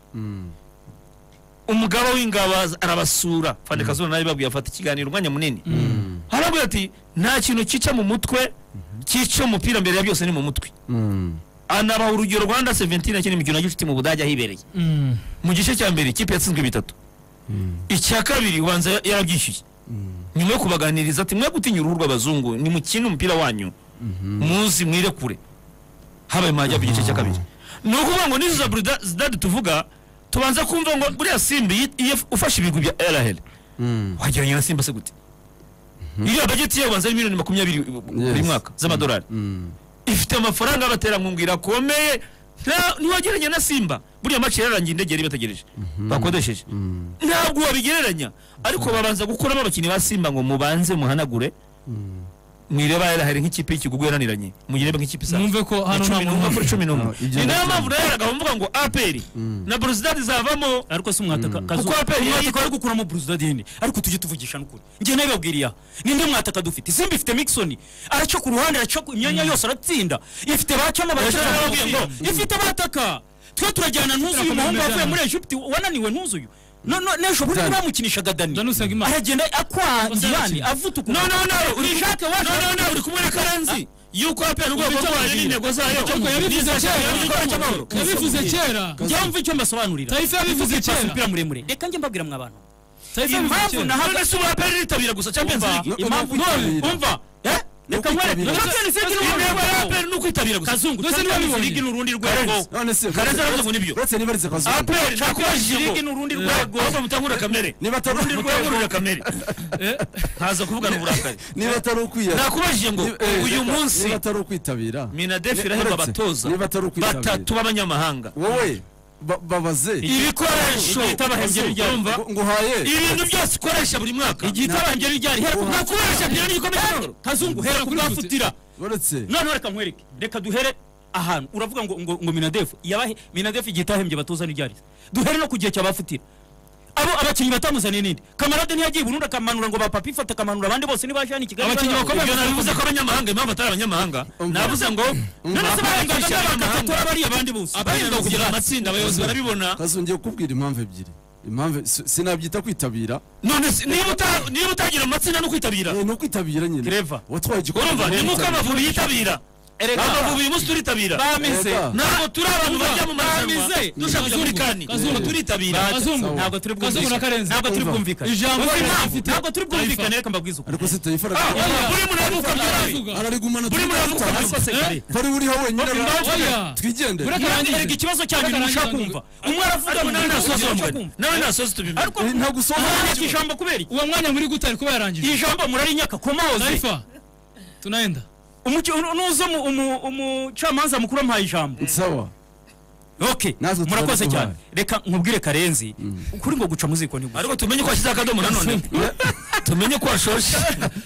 S2: umugabo w'ingaba arabasura Fandeka Zone nabi babwiye afata ikiganiro umwanya munini aravuga ati nta kintu kica mu mutwe kica umupira mbere ya byose ni mu mutwe anabaha urugero Rwanda 17 yakina imikino y'inshuti mu Budage ahibereye mu gice cya mbere ikipe yatsinzwe 3 icya kabiri ubanza yarabyishyuye nyuma yo kubaganiriza ati mwe gutinya uruhu rw'abazungu ni mukino umupira wanyu muzi mwire kure habaye majya mu gice cya kabiri no kuvuga ngo nizo Brudad tuvuga tubanza kumva ngo buriya Simba ufashe ibigwi bya RHL wageranye na Simba se gute iyo budget ye ubanza miliyoni 20 buri mwaka z'amadolari ifite amafaranga batera mwumvira komeye niwageranye na Simba buriya match yararangiye indegeri bategereje bakodesheje ntabwo wabigereranya ariko babanza gukuramo abakinnyi ba Simba ngo mubanze muhanagure mwireba yarahari nk'ikipe y'ikigugu yananiranye mugirebe nk'ikipe isa
S1: numve ko hano nta muntu
S2: muri 11 ni nayo mpamvu rero mvuga ngo APR na Brudad zavamo
S4: ariko si umwataka kuko APR ari gukuramo Brudad yene ariko tujye tuvugisha n'ukuri ngiye nababwiriya ninde mwataka dufite Simba ifite Mixon araca ku ruhande araca imyanya yose aratsinda ifite bacamo ngo ifite bataka twe turajyana ntuzuye umuhungu wavuye muri Egypt wananiwe ntuzuye no nejo buri bamukinishaga Dani aragenda akwandiyani avutuka
S2: no uri Jacques waje no uri kumwe na Karenzi yuko APR ubwo bwari intego zayo
S1: yabivuze kera
S4: njyamva icyo mbasobanurira
S1: Taifa yabivuze kera
S4: umupira muremure reka njye mbabwira mwa bantu
S1: Taifa yabivuze kera
S2: nahaga suba APR ritabira gusa Champions League
S4: impamvu umva reka mwere Champions
S2: League nuko itabira gusa
S4: Kazungu Champions League n'urundi rwego
S3: none se
S2: Karenzi aravuga nibyo
S3: uretse niba arize Kazungu
S2: APR
S4: Champions League n'urundi rwego
S2: ahubwo mutangura kamere
S3: niba
S2: tarundi rwego kamere haza kuvugana uburakari
S3: niba atari ukwiya
S2: nakubajije ngo uyu munsi
S3: niba atari ukwitabira
S2: Minadef irahemba abatoza
S3: niba atari ukwitabira
S2: batatu b'abanyamahanga
S3: wowe babaze
S2: ibikoresho
S4: itabahembye byumva
S3: ngo haye
S2: ibintu byose ukoresha buri mwaka
S4: igitabanje ryari hera
S2: nakubarisha bya n'igikomeye
S4: Kazungu hera kubafutira
S3: uretse
S4: none reka nkwereke reka duhere ahantu uravuga ngo Minadef yabahe Minadef igitahembye batoza n'iryari duhere no kugiye cyabafutira abo abakinyi batamuzaniye ninde Kamarade ntiyagiye Burundi akamanura ngo bapapa ifata akamanura abandi bose nibashani Kigali
S2: abakinyi bakomeye nabivuze ko abanyamahanga impamvu atari abanyamahanga navuze ngo
S4: none se barengaga n'abakatatu abari abandi bose
S2: abahinda kugira amatsinda abayobozi barabibona
S3: Kazungiye kubwira impamvu ebyiri impamvu sinabyita kwitabira
S2: none niba utagira amatsinda no kwitabira
S3: no kwitabira nyine
S4: Clever
S3: watwaye igikombe
S2: urumva ni muko Amavubi yitabira Amavubi uyu munsi turitabira
S4: bamize
S2: ntabwo turi abantu bajya mu marushanwa dushaka kujya muri kani turitabira
S4: ntabwo turi bwumvikane ntabwo turi bwumvikane ntabwo turi bwumvikane reka mbabwize uko
S3: ariko se Taifa
S2: buri muntu aravuga
S3: ararigumana
S2: buri muntu aravuga
S3: bari uri hawe nyine twigende
S4: ureka ikibazo cyanyu ntushaka kumva umwe aravuga
S2: nawe nasoze tubimenya
S4: ariko
S3: nta gusoma
S4: ijambo kubera iki
S1: uwo mwanya muri gutari kuba yarangije
S4: ijambo murarinyaka komoze
S1: Taifa tunaenda
S4: nuzo umucamanza mukuru amuhaye ijambo
S3: sawa
S4: okay murakoze cyane reka nkubwire Karenzi kuri ngo guca muziko ni
S2: ariko tumenye ko ashyize akadomo nanone tumenye ko ashoshe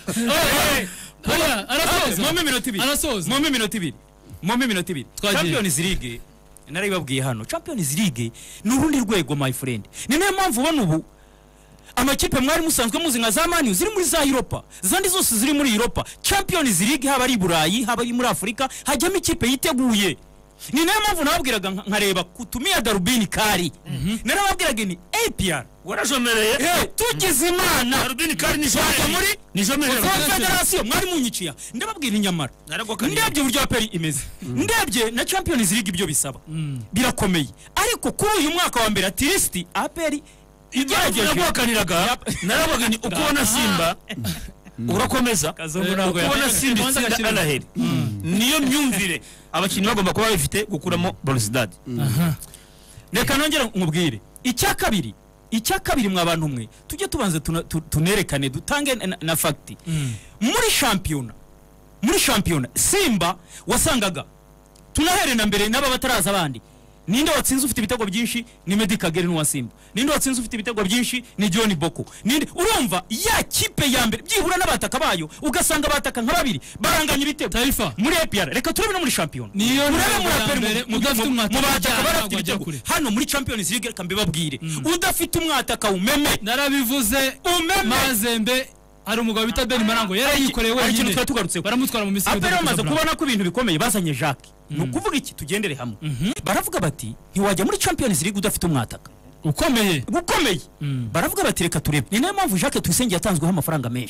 S1: arasoza
S4: mu minota ibiri Champions League naribabwiye hano Champions League ni urundi rwego my friend ni nayo mpamvu ubona ubu amakipe mwari musanzwe muzi nka za Man ziri muri za Europa zandi zose ziri muri Europa Champions League haba ari Burayi haba ari muri Afrika hajyamo ikipe yiteguye ni nayo mpamvu nababwiraga nkareba kutumia darubini kari narababwiraga ni APR
S2: warajomereye
S4: tugize imana
S2: darubini kari ni jomereye
S4: Federation mwari munyiciya ndababwira inyamara ndebye uburyo APR imeze ndebye na Champions League ibyo bisaba birakomeye ariko kuri uyu mwaka wa mbere at least APR
S2: igerageje narabaga ni ukubona Simba urakomeza ukubona Simba itsinda Al-Ahly niyo myumvire abakinnyi bagomba kuba bafite gukuramo Brudad
S4: reka nongera nkubwire icya kabiri mwa bantu mwe tujye tubanze tunerekane dutange na fact muri champion Simba wasangaga tunahere na mbere n'aba bataraza abandi ninde watsinze ufite ibitego byinshi ni Medi Kagere n'uwa Simba ninde watsinze ufite ibitego byinshi ni John Boko ninde urumva ya kipe ya mbere byihura n'abataka bayo ugasanga bataka nka babiri baranganya ibitego
S1: Taifa
S4: muri APR reka turebe no muri champion
S1: niyo udafite
S4: umwataka barafite ibitego hano muri Champions League reka mbibabwire udafite umwataka umeme
S1: narabivuze Mazembe hari umugabo bita Ben Marango yarayikoreye wenyine baramutwara mu Misiri
S4: APR bamaze kubona ko ibintu bikomeye bazanye Jacques nukuvuga iki tugendere hamwe baravuga bati ntiwajya muri Champions League udafite umwataka
S1: ukomeye
S4: baravuga bati reka turebe ni nayo mpamvu Jacques Tuyisenge yatanzweho amafaranga menshi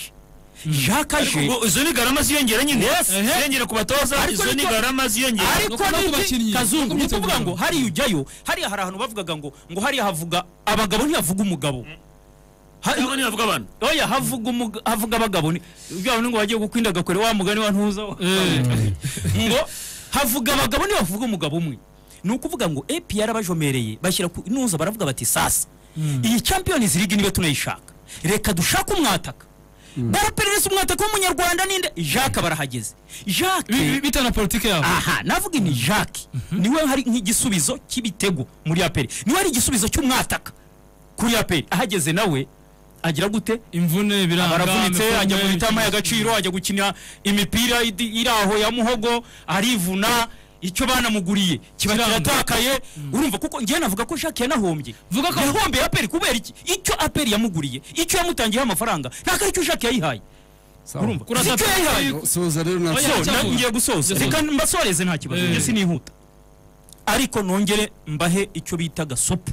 S4: Jacques aje
S2: izo ni garama ziyongera nyine
S4: Yes.
S2: ziyongera ku batoza
S4: Ariko
S2: izo ni
S4: niko-
S2: garama ziyongera
S4: ariko
S1: no ku
S4: n'iki
S1: bakinnyi,
S4: Kazungu
S1: no ku
S4: ni ukuvuga
S1: myiteguro.
S4: ngo hariya ujyayo hariya hari ahantu bavugaga ngo hariya havuga abagabo ntihavuga umugabo
S2: ntabwo ntibavuga abantu
S4: oya havuga abagabo ni ubwo ngo bagiye gukwindaga kure wa mugani wa ntuza ngo havuga abagabo ntibavuga umugabo umwe ni ukuvuga ngo APR bajomereye bashyira ku ntuza baravuga bati sasa iyi Champions League nibe tunayishaka reka dushaka umwataka baraperereza umwataka w'umunyarwanda ninde Jacques barahageze Jacques
S1: bitana politike yabo
S4: aha navuga ni Jacques niwe hari nk'igisubizo cy'ibitego muri APR niwe hari igisubizo cy'umwataka kuri APR ahageze nawe agira gute
S1: imvune biranga
S4: baravunitse ajya mu bitama y'agaciro ajya gukina imipira iri aho ya muhogo arivuna icyo banamuguriye kiba kiratakaye urumva kuko ngiye navuga ko Jacques yanahombye
S1: vuga ko
S4: yahombye APR kubera iki icyo APR yamuguriye icyo yamutangiyeho amafaranga ntabwo aricyo Jacques yayihaye urumva icyo yayihaye
S3: soza rero na
S4: ngiye gusoza reka mbasoreze nta kibazo njye sinihuta ariko nongere mbahe icyo bita gasopo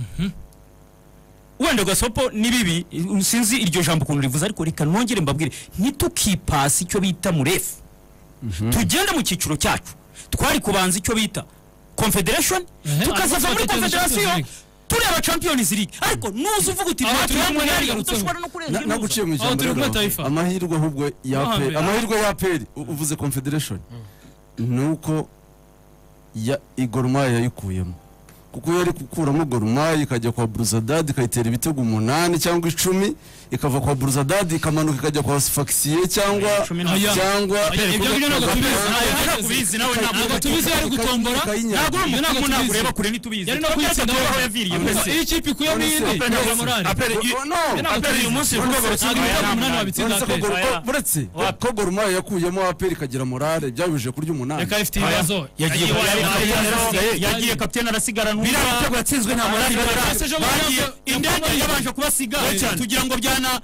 S4: wenda gasopo ni bibi sinzi iryo jambo ukuntu rivuze ariko reka nongere mbabwire ntitukipasi icyo bita murefu tugenda mu cyiciro cyacu twari kubanza icyo bita confederation tukazaza muri confederation tureba Champions League ariko nuzi uvuga uti utashobora no kurenga
S3: naguciye mu ijambo amahirwe ahubwo amahirwe ya APR uvuze confederation nuko ya Gor Mahia yayikuyemo kuko yari gukuramo Gor Mahia ikajya kwa Bruzadad ikayitera ibitego 8 cyangwa 10 ikava kwa Bruzadad ikamanuka ikajya kwa Sfaxien cyangwa
S4: ibyo ntabwo tubizi nawe ntabwo tubizi ari gutombora ntabwo ntabwo ureba kure nitubizi yari no kwitsinda aho yaviriye mbese iyi kipe ikuye mindi
S2: apere uyu munsi
S3: buretse ko Gor Mahia yakuyemo APR ikagira morale byabuje kurya 8
S1: reka ifite ibibazo
S4: yagiye kapiteni arasigara
S2: birabitego yatsinzwe nta morale
S4: indege yabanje kubasiga tugira ngo byana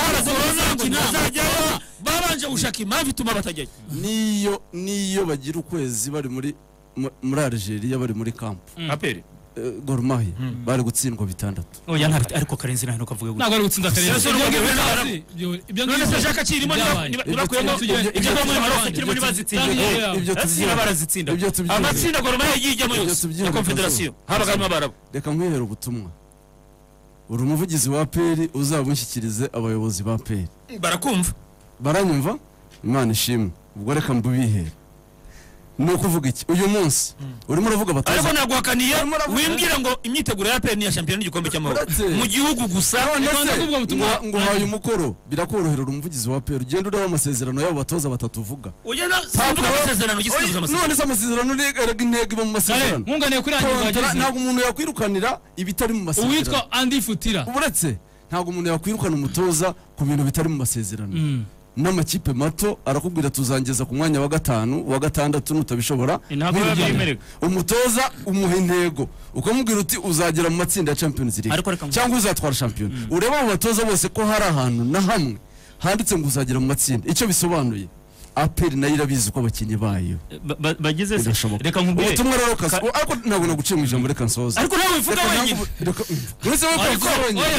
S2: babanje gushaka impamvu ituma batajyayo
S3: niyo bagira ukwezi bari muri Algeria bari muri camp
S2: APR
S3: Gor Mahia bari gutsindwa 6
S4: oya ntabwo ariko Karenzi naho kavuga
S1: ntabwo ari gutsinda Karenzi
S2: ibyo none se Jacques kirimo nibakuyemo ibyo muri Maroc kirimo nibazitsinda barazitsinda amatsinda Gor Mahia yijyamo yose ya confederation habagamo abarabu
S3: reka nkwihere ubutumwa uri umuvugizi wa APR uzabunshyikirize abayobozi ba APR
S2: barakumva
S3: baranyumva Imana ishimwe ubwo reka mbubihere no kuvuga iki uyu munsi urimo uravuga bataza
S2: ariko naguhakaniye wimbwira ngo imyiteguro ya APR ni ya champion y'igikombe cy'amahoro mu gihugu gusa
S3: ngo haye umukoro birakorohera umuvugizi wa APR ugenda ureba amasezerano yabo batoza batatuvuga
S2: ugenda sinduka amasezerano gisize amasezerano
S3: none se amasezerano n'erega intego iba mu masezerano
S1: nkunganiye kuri rangiza
S3: ntabwo umuntu yakwirukanira ibitari mu masezerano
S1: uwitwa Andy Futira
S3: uretse ntabwo umuntu yakwirukana umutoza ku bintu bitari mu masezerano n'amakipe mato arakubwira tuzangeza ku mwanya wa 5 wa 6 nutabishobora umutoza umuha intego ukamubwira uti uzagera mu matsinda ya Champions League cyangwa uzatwara champion ureba mu batoza bose ko hari ahantu na hamwe handitse ngo uzagera mu matsinda icyo bisobanuye APR nayo irabizi ko abakinnyi bayo
S4: bagize reka nkubwire
S3: ubutumwa rero kazi ariko ntabwo naguciye mu ijambo reka nsoza
S4: ariko nawe uvuga wenyine
S3: uretse we ko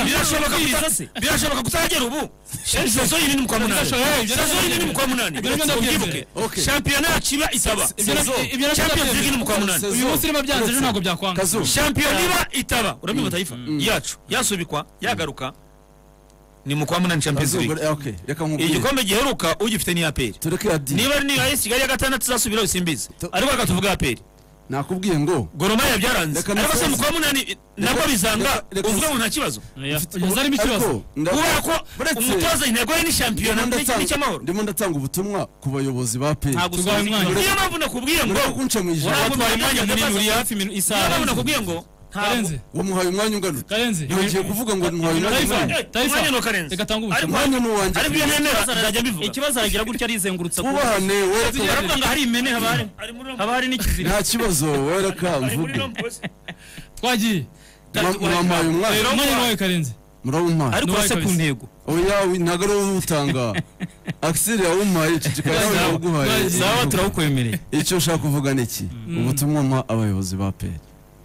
S2: birashoboka kutagera ubu saison yini mu kwa munani saison yini mu kwa munani ubyibuke championnat kiba itaba Champions League ni mu kwa munani
S1: uyu munsi rimo byanze ejo ntabwo byakwanga
S2: champion niba itaba urabyumva Taifa yacu yasubikwa yagaruka ni mu kwa munani Champions League
S3: okay reka nkubwire
S2: igikombe giheruka ugifite ni APR
S3: tureke ya
S2: niba ni AS Kigali ya 6 tuzasubiraho simbizi ariko akatuvuga APR
S3: nakubwiye ngo
S2: Gor Mahia byaranze ariko se mu kwa munani nabwo bizanga uvuga ngo nta kibazo
S1: yazarimo ikibazo
S2: kubera ko umutoza intego ye ni champion n'icyamahoro
S3: ndimo ndatanga ubutumwa ku bayobozi ba APR
S2: niyo mpamvu nakubwiye ngo
S3: kunca mu ijambo
S4: watwaye umwanya munini uri hafi isaha
S2: niyo mpamvu nakubwiye ngo
S1: Karenzi
S3: wamuhaye umwanya ungana
S1: Karenzi
S3: ngiye kuvuga ngo ntwaye
S2: umwanya no Karenzi
S1: reka tanga ubutumwa
S3: umwanya n'uwanjye
S2: ariko nemera nzajya mbivuga
S4: ikibazo aragira gutya arizengurutsa
S3: kubahane we
S4: aravuga ngo hari imene habari n'ikizira
S3: nta kibazo we reka mvuge
S1: twagiye
S3: mwampaye
S1: umwanya wawe Karenzi
S3: muramumpaye
S4: ariko se ku ntego
S3: oya ntago ari wowe utanga Axel yawumpaye cicika nawe yawuguhaye
S4: sawa turawukwemereye
S3: icyo ushaka kuvuga niki ubutumwa mpa abayobozi ba APR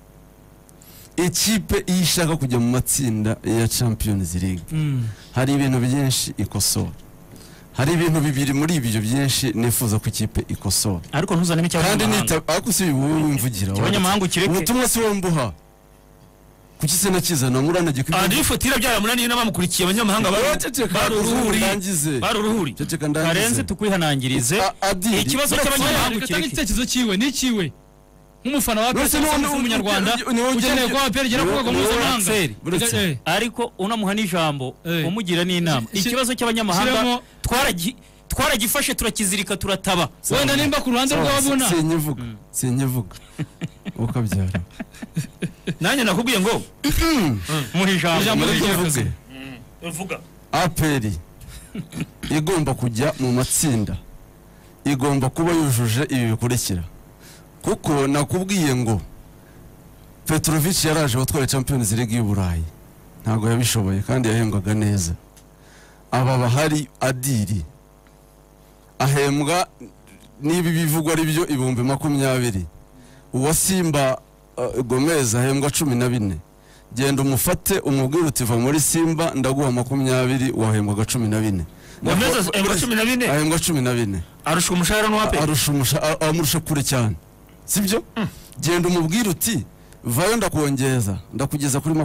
S3: ikipe ishaka kujya mu matsinda ya Champions League hari ibintu byinshi ikosora hari ibintu bibiri muri ibyo byinshi nifuza ko ikipe ikosora
S4: ariko ntuzanemo
S3: kandi
S4: icy'abanyamahanga
S3: ariko si wowe wimvugira
S4: abanyamahanga ukireke
S3: ubutumwa si wowe mbuha kuki se nakizana murana gikwiye
S2: andi fotira byaramunaniye n'abamukurikiye abanyamahanga baruruhuri
S3: ceceka ndangize
S4: karenze tukwihanangirize ikibazo cy'abanyamahanga ukireke
S1: igitekerezo cyiwe ni ikiwe nk'umufana wa APR cyangwa umunyarwanda ukeneye ko APR igera ku rwego mpuzamahanga
S4: ariko unamuha n'ijambo umugira n'inama ikibazo cy'abanyamahanga twaragifashe turakizirika turataba
S1: wenda nimba ku ruhande rw'ababona
S3: sinyivuga ukabyara
S2: nanjye nakubwiye ngo
S4: muri ijambo
S2: uvuga
S3: APR igomba kujya mu matsinda igomba kuba yujuje ibi bikurikira kuko nakubwiye ngo Petrovic yaraje watwara Champions League y'Uburayi ntago yabishoboye kandi yahembwaga neza aba bahari Adiri ahembwa nibi bivugwa ari byo 2020 uwa Simba Gomez ahembwa 14 genda umufate umubwire utiva muri Simba ndaguha 20 wahembwaga 14
S2: Gomez ahembwa 14 arusha umushahara n'uwape
S3: amurusha kure cyane sibyo genda umubwire uti vayo ndakongeza ndakugeza kuri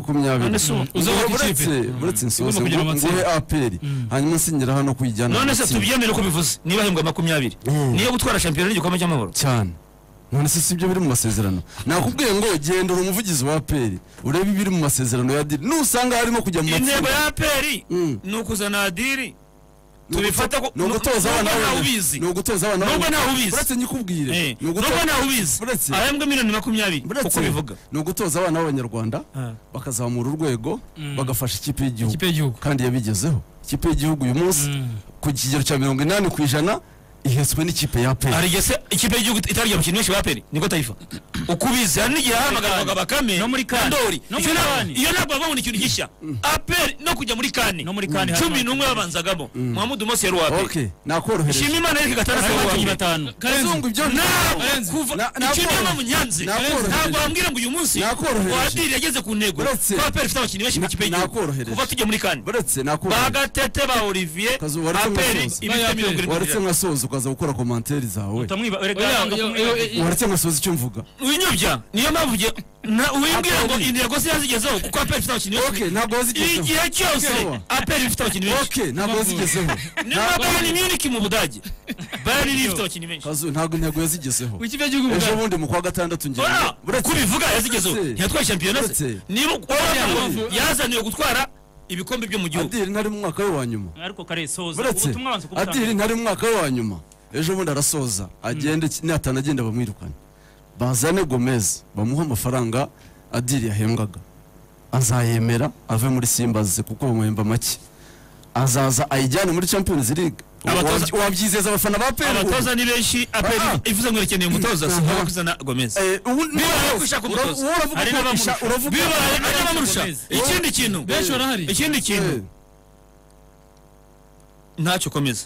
S3: 20 buretse insoza nguhe APR hanyuma singira hano kuyijyana
S2: none se tubyemere ko bivuze niba hembwa 20 niyo gutwara champion n'igikombe cy'amahoro
S3: cyane none se sibyo biri mu masezerano nakubwiye ngo genda umuvugizi wa APR urebe ibiri mu masezerano ya Adiri nusanga harimo kujya mu matsinda
S2: intego ya APR nukuzana Adiri tubifata ko
S3: nugutoza abana
S2: ubizi
S3: nugutoza abana
S2: nubwo nawe ubizi
S3: uretse nyikubwire
S2: nubwo nawe ubizi ahembwa miliyoni 20 uko bivuga
S3: nugutoza abana b'abanyarwanda bakazamura urwego bagafasha ikipe y'igihugu kandi yabigezeho ikipe y'igihugu uyu munsi ku kigero cya 80% iheswe n'ikipe ya APR
S2: arigese ikipe y'igihugu itari yamukinisha ba APR niko Taifa ukubizi hari n'igihe hamagaraga bakame
S4: no muri Kandori
S2: iyo ntabwo babona ikintu gishya APR no kujya muri Kane
S4: no muri Kane
S2: 11 babanzagamo Muhammad Mose yari wa APR
S3: okay nakorohereje
S2: shima Imana yari gatandatu wa
S4: 5
S3: Kazungu ibyo
S2: kuva ikintu mu Nyanze ntabwo bambwira ngo uyu munsi Adiri yageze ku ntego ko APR ifite abakinnyi benshi mu kipe y'igihugu kuva tujya muri Kane
S3: buretse nakoroheje
S2: bagatete ba Olivier APR ibite 70
S3: waretse nkasoza ukaza gukora commentaire zawe waretse nkasoza icyo mvuga
S2: winyubya niyo mpamvu wimbwira ngo intego se yazigezeho kuko APR ifite abakinnyi benshi
S3: okay ntabwo wazigezeho
S2: igihe cyose APR ifite abakinnyi benshi
S3: okay ntabwo wazigezeho
S2: ntabwo Bayern Munich mu Budage Bayern ifite abakinnyi benshi
S3: kazu ntabwo intego yazigezeho
S1: ikipe y'igihugu
S3: ejo bundi mu kwa gatandatu ngiye
S2: buretse kubivuga yazigezeho ntiyatwaye championnat niba yazaniwe gutwara ibikombe byo mu gihugu
S3: Adiri ntari mu mwaka we wa nyuma
S4: ariko karesoza ubutumwa banze kubutanga
S3: Adiri ntari mu mwaka we wa nyuma ejo bundi arasoza agende natanagenda bamwirukana bazane Gomez bamuha amafaranga Adiri yahembwaga azayemera ave muri Simba ze kuko bamuhemba make azaza ayijyane muri Champions League wabyizeza abafana ba APR
S2: abatoza ni benshi APR ivuze ngo ikeneye umutoza sinaba kuzana Gomez ikindi kintu
S1: benshi barahari
S2: ikindi kintu ntacyo komeza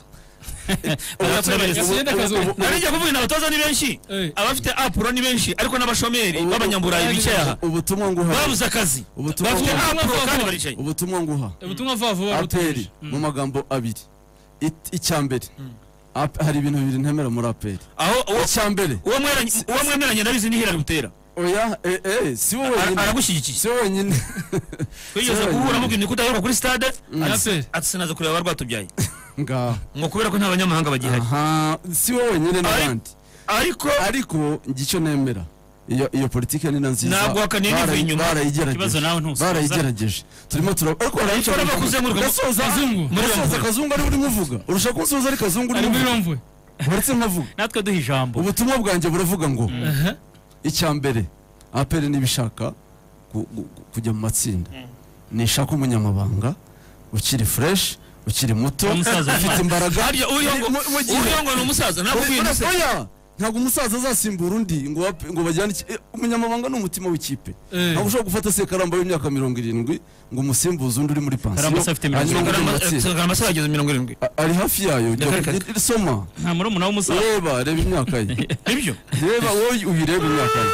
S2: narijya kuvuga abatoza ni benshi abafite apuro ni benshi ariko n'abashomeri b'abanyamburayi bicaye aha
S3: ubutumwa nguha
S2: babuze akazi bafite apuro kandi baricaye
S3: ubutumwa nguha
S1: ubutumwa vuba
S3: APR mu magambo abiri icyambere hari ibintu bibiri ntemera muri APR
S2: aho
S3: icyambere
S2: uwo mwemeranya nabizi ni Hilary Butera
S3: oya si wowe wenyine
S2: aragushyigikiye
S3: si wowe wenyine
S2: twigeze guhura mubwira ni kutaheruka kuri stade ati sinaza kureba abarwatubyaye ngo kubera ko nta banyamahanga bagihari
S3: si wowe wenyine n'abandi ariko ngicyo nemera iyo politike ni nziza
S2: ntabwo hakaniye nivuye inyuma
S3: barayigerageje turimo ariko
S2: barashobora kuzenguruka
S3: muri Kazungu ari urimo uvuga urusha kunsoza ari Kazungu
S1: ari muri romvwe
S3: uretse nkavuga
S4: natwe duha ijambo
S3: ubutumwa bwanjye buravuga ngo icyambere APR nibishaka kujya mu matsinda nishaka umunyamabanga ukiri fresh ukiri muto ufite imbaraga
S2: uriyo ngo ni umusaza
S3: ntabwo umusaza azasimbura undi ngo bajyane umunyamabanga ni umutima w'ikipe ntabwo ushobora gufata Sekaramba w'imyaka 70 ngo umusimbuze undi uri muri pansiyo
S2: Karamba ageze 70
S3: ari hafi yayo soma
S4: nta murumuna w'umusaza
S3: reba imyaka ye
S2: nibyo
S3: reba wowe ubireba imyaka ye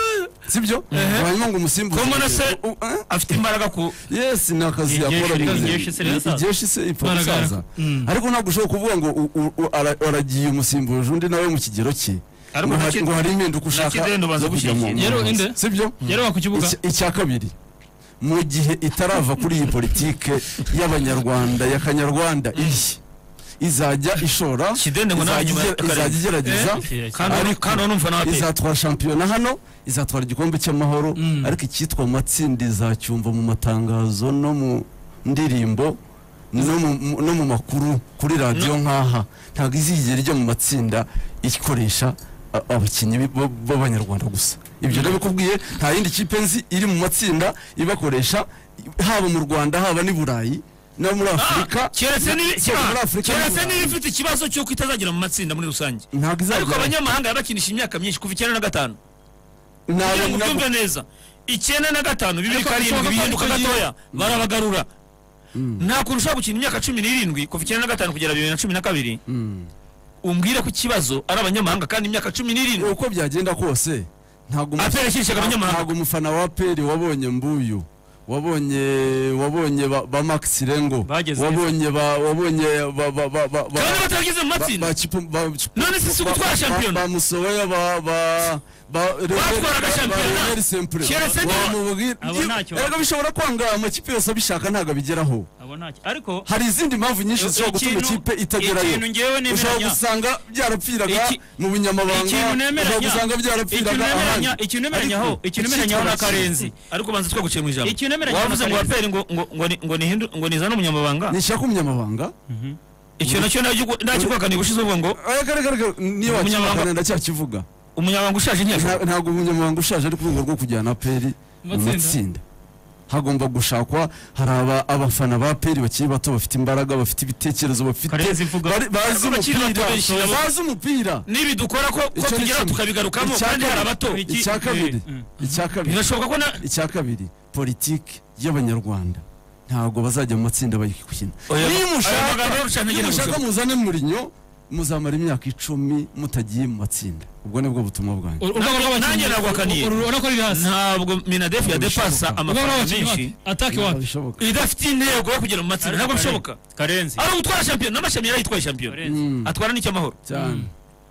S3: sibyo hanyuma ngo umusimbuze
S2: Komona se afite imbaraga ku
S3: yes ni akazi yakora igeshi se ipasaza ariko ntabwo ushobora kuvuga ngo aragiye umusimbuje undi nawe mu kigero cye ngo hari impinduka ushaka zo kujyamo sibyo
S1: yero ku kibuga
S3: icya kabiri mu gihe itarava kuri iyi politike y'abanyarwanda y'akanyarwanda izajya ishora izajya igerageza izatwara shampiyona hano izatwara igikombe cy'amahoro ariko icyitwa amatsinda izacyumva mu matangazo no mu ndirimbo no mu makuru kuri radiyo nk'aha ntabwo izigera ijya mu matsinda ikoresha abakinnyi b'abanyarwanda gusa ibyo ndabikubwiye nta yindi kipe nzi iri mu matsinda ibakoresha haba mu Rwanda haba n'i Burayi no muri Afurika
S2: keretse niba ifite ikibazo cyo kutazagira mu matsinda muri rusange ariko abanyamahanga yabakinisha imyaka myinshi kuva 95 ntabwo neza 95 bibiri karindwi bihinduka gatoya barabagarura nta kurusha gukina imyaka 17 kuva 95 kugera 2012 umbwire ko ikibazo ari abanyamahanga kandi imyaka 17
S3: uko byagenda kose ntabwo umufana wa APR wabonye Mbuyu wabonye ba Max Rengo wabonye
S2: kandi batagize mu matsinda none si gutwara shampiyona
S3: ba Musoboya
S2: batwaraga shampiyona
S3: erega bishobora kwanga amakipe yose abishaka ntabwo abigeraho
S4: ariko
S3: hari izindi mpamvu nyinshi zishobora gutuma ikipe itagerayo ushobora gusanga byarapfiraga mu bunyamabanga ushobora gusanga byarapfiraga ahandi
S4: ikintu nemeranyaho na Karenzi
S2: ariko banza twaguciye mu ijambo wavuze ngo APR ngo nizana umunyamabanga
S3: nishaka umunyamabanga
S2: icyo nacyo ndakikwakanira ubushize uvuga ngo
S3: niba wakibakana ndacyakivuga
S2: umunyamabanga ushaje
S3: ntabwo umunyamabanga ushaje ari ku rwego rwo kujyana APR mu matsinda hagomba gushakwa hari abafana ba APR bakiri bato bafite imbaraga bafite ibitekerezo bafite bazi umupira
S2: nibi dukora ko tugera tukabigarukamo kandi hari abato
S3: icya kabiri politiki y'abanyarwanda ntabwo bazajya mu matsinda bayikina niba mushaka muzane Mourinho muzamara imyaka 10 mutagiye mu matsinda ubwo nibwo butumwa bwanjye
S2: nanjye nagwakaniye ntabwo Minadef ya depasa amafaranga menshi
S1: atake wapi
S2: idafite intego yo kugera mu matsinda ntabwo bishoboka
S4: Karenzi
S2: ari gutwara shampiyona n'amashami yarayitwaye shampiyona atwara n'icyamahoro
S3: cyane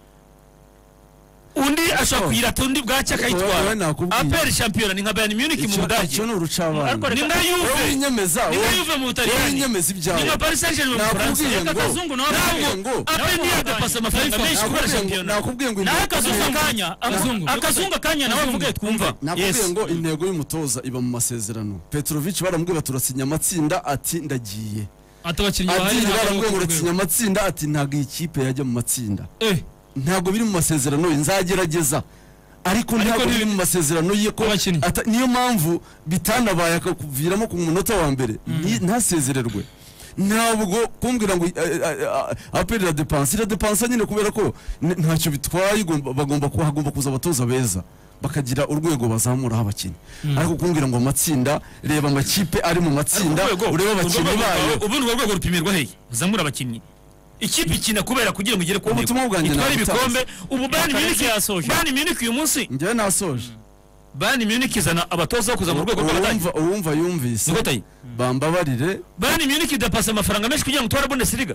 S2: undi ashobora kuyirata undi bwacya akayitwara APR shampiyona ni nka Bayern Munich mu Budage
S3: cyo n'urucabana
S2: ni nka Juve
S3: inyemeza
S2: mu Butaliyani
S3: inyemeza ibyawe
S2: ni nka Paris Saint-Germain mu France
S4: akazungu nawe
S2: APR ni adapasa amafaranga menshi kubera shampiyona
S3: nakubwiye ngo
S4: akazungu akanya nawe mvuge twumva
S3: nakubwiye ngo intego y'umutoza iba mu masezerano Petrovic baramubwiye baturasinya amatsinda ati ndagiye
S1: atabakinnyi
S3: baramubwiye ngo urasinya amatsinda ati ntago iyi kipe yajya mu matsinda ntabwo biri mu masezerano nzagerageza ariko ntabwo biri mu masezerano ye ko niyo mpamvu bitanabaye akakuviramo ku munota wa mbere ntasezererwe ntabwo kumbwira ngo APR la dépense nyine kubera ko ntacyo bitwaye hagomba kuza abatoza beza bakagira urwego bazamuraho abakinnyi ariko kumbwira ngo amatsinda reba amakipe ari mu matsinda ureba abakinnyi bayo
S2: ubundi urwego rupimirwa hehe uzamura abakinnyi ikipe ikina kubera kugira ngo igere ku
S3: ubutumwa bwanjye
S2: itwara ibikombe ubu Bayern Munich uyu munsi
S3: njye nasoje
S2: Bayern Munich izana abatoza kuza mu rwego rw'abatanye
S3: uwumva yumvise bambabarire
S2: Bayern Munich idapasa amafaranga menshi kugira ngo utware Bundesliga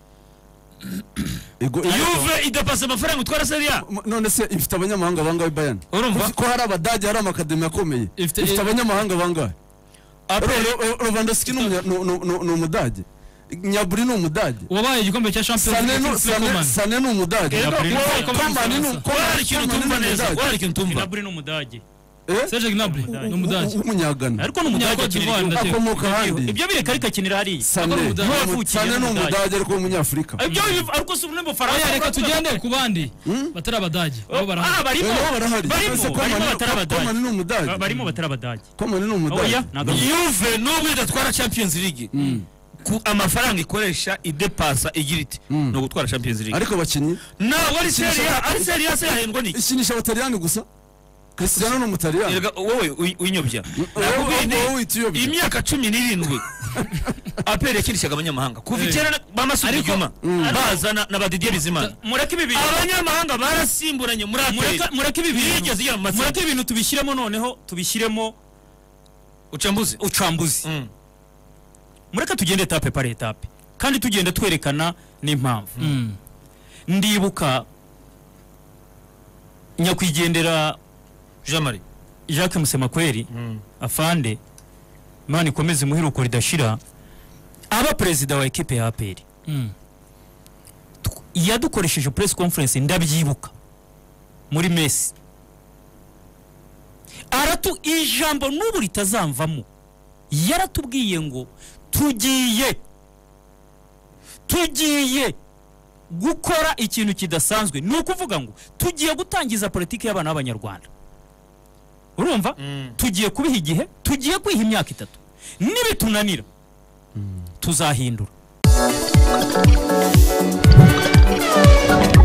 S2: Juve idapasa amafaranga utwara Serie A
S3: none se ifite abanyamahanga bangahe Bayern
S2: urumva
S3: ko hari abadage hari amakademi akomeye ifite abanyamahanga bangahe Lewandowski ni umudage Nyaburi ni umudage
S1: wabaye igikombe cya Champions
S3: Sane ni umudage
S2: Komani ni ikintu tumva
S4: Nyaburi ni umudage
S1: Serge Gnabry ni umudage
S3: umunyagana
S4: ariko ni umudage
S3: akomoka handi
S4: ibyo bireka kinira hari
S3: Sane ni umudage ariko umunyafrika
S4: ibyo ariko si ubune Bufaransa
S1: reka tugende ku bandi batari abadage abo
S3: barahari Komani ni umudage
S4: barimo batari abadage
S3: Komani ni umudage
S2: Juve n'ubwo idatwara Champions League ku amafaranga ikoresha idepasa igira iti no gutwara Champions League
S3: ariko bakinyi
S2: ntabwo ari Serie A se yahendwa niki
S3: ikinisha abataliyani gusa Cristiano no mutaliyani
S2: wowe winyobya imyaka 17 APR yakirishaga abanyamahanga kuva kera bamasuka inyuma bazana na Badidier Bizimana
S4: mureke ibi bintu
S2: abanyamahanga barasimburanye muri APR
S4: mureke ibi bintu mureke ibintu tubishyiremo noneho tubishyiremo ucambuzi mureke tugende etape par etape kandi tugende twerekana n'impamvu ndibuka nyakwigendera
S2: Jean-Marie
S4: Jacques Musemakweli afande Imana ikomeze muhiruko ridashira aba president wa equipe ya APR yadukoresheje press conference ndabyibuka muri Messi aratu ijambo n'ubu ritazamvamo yaratubwiye ngo tugiye gukora ikintu kidasanzwe ni ukuvuga ngo tugiye gutangiza politiki y'abana b'abanyarwanda urumva tugiye kubiha igihe tugiye kwiha imyaka 3 nibitunanira tuzahindura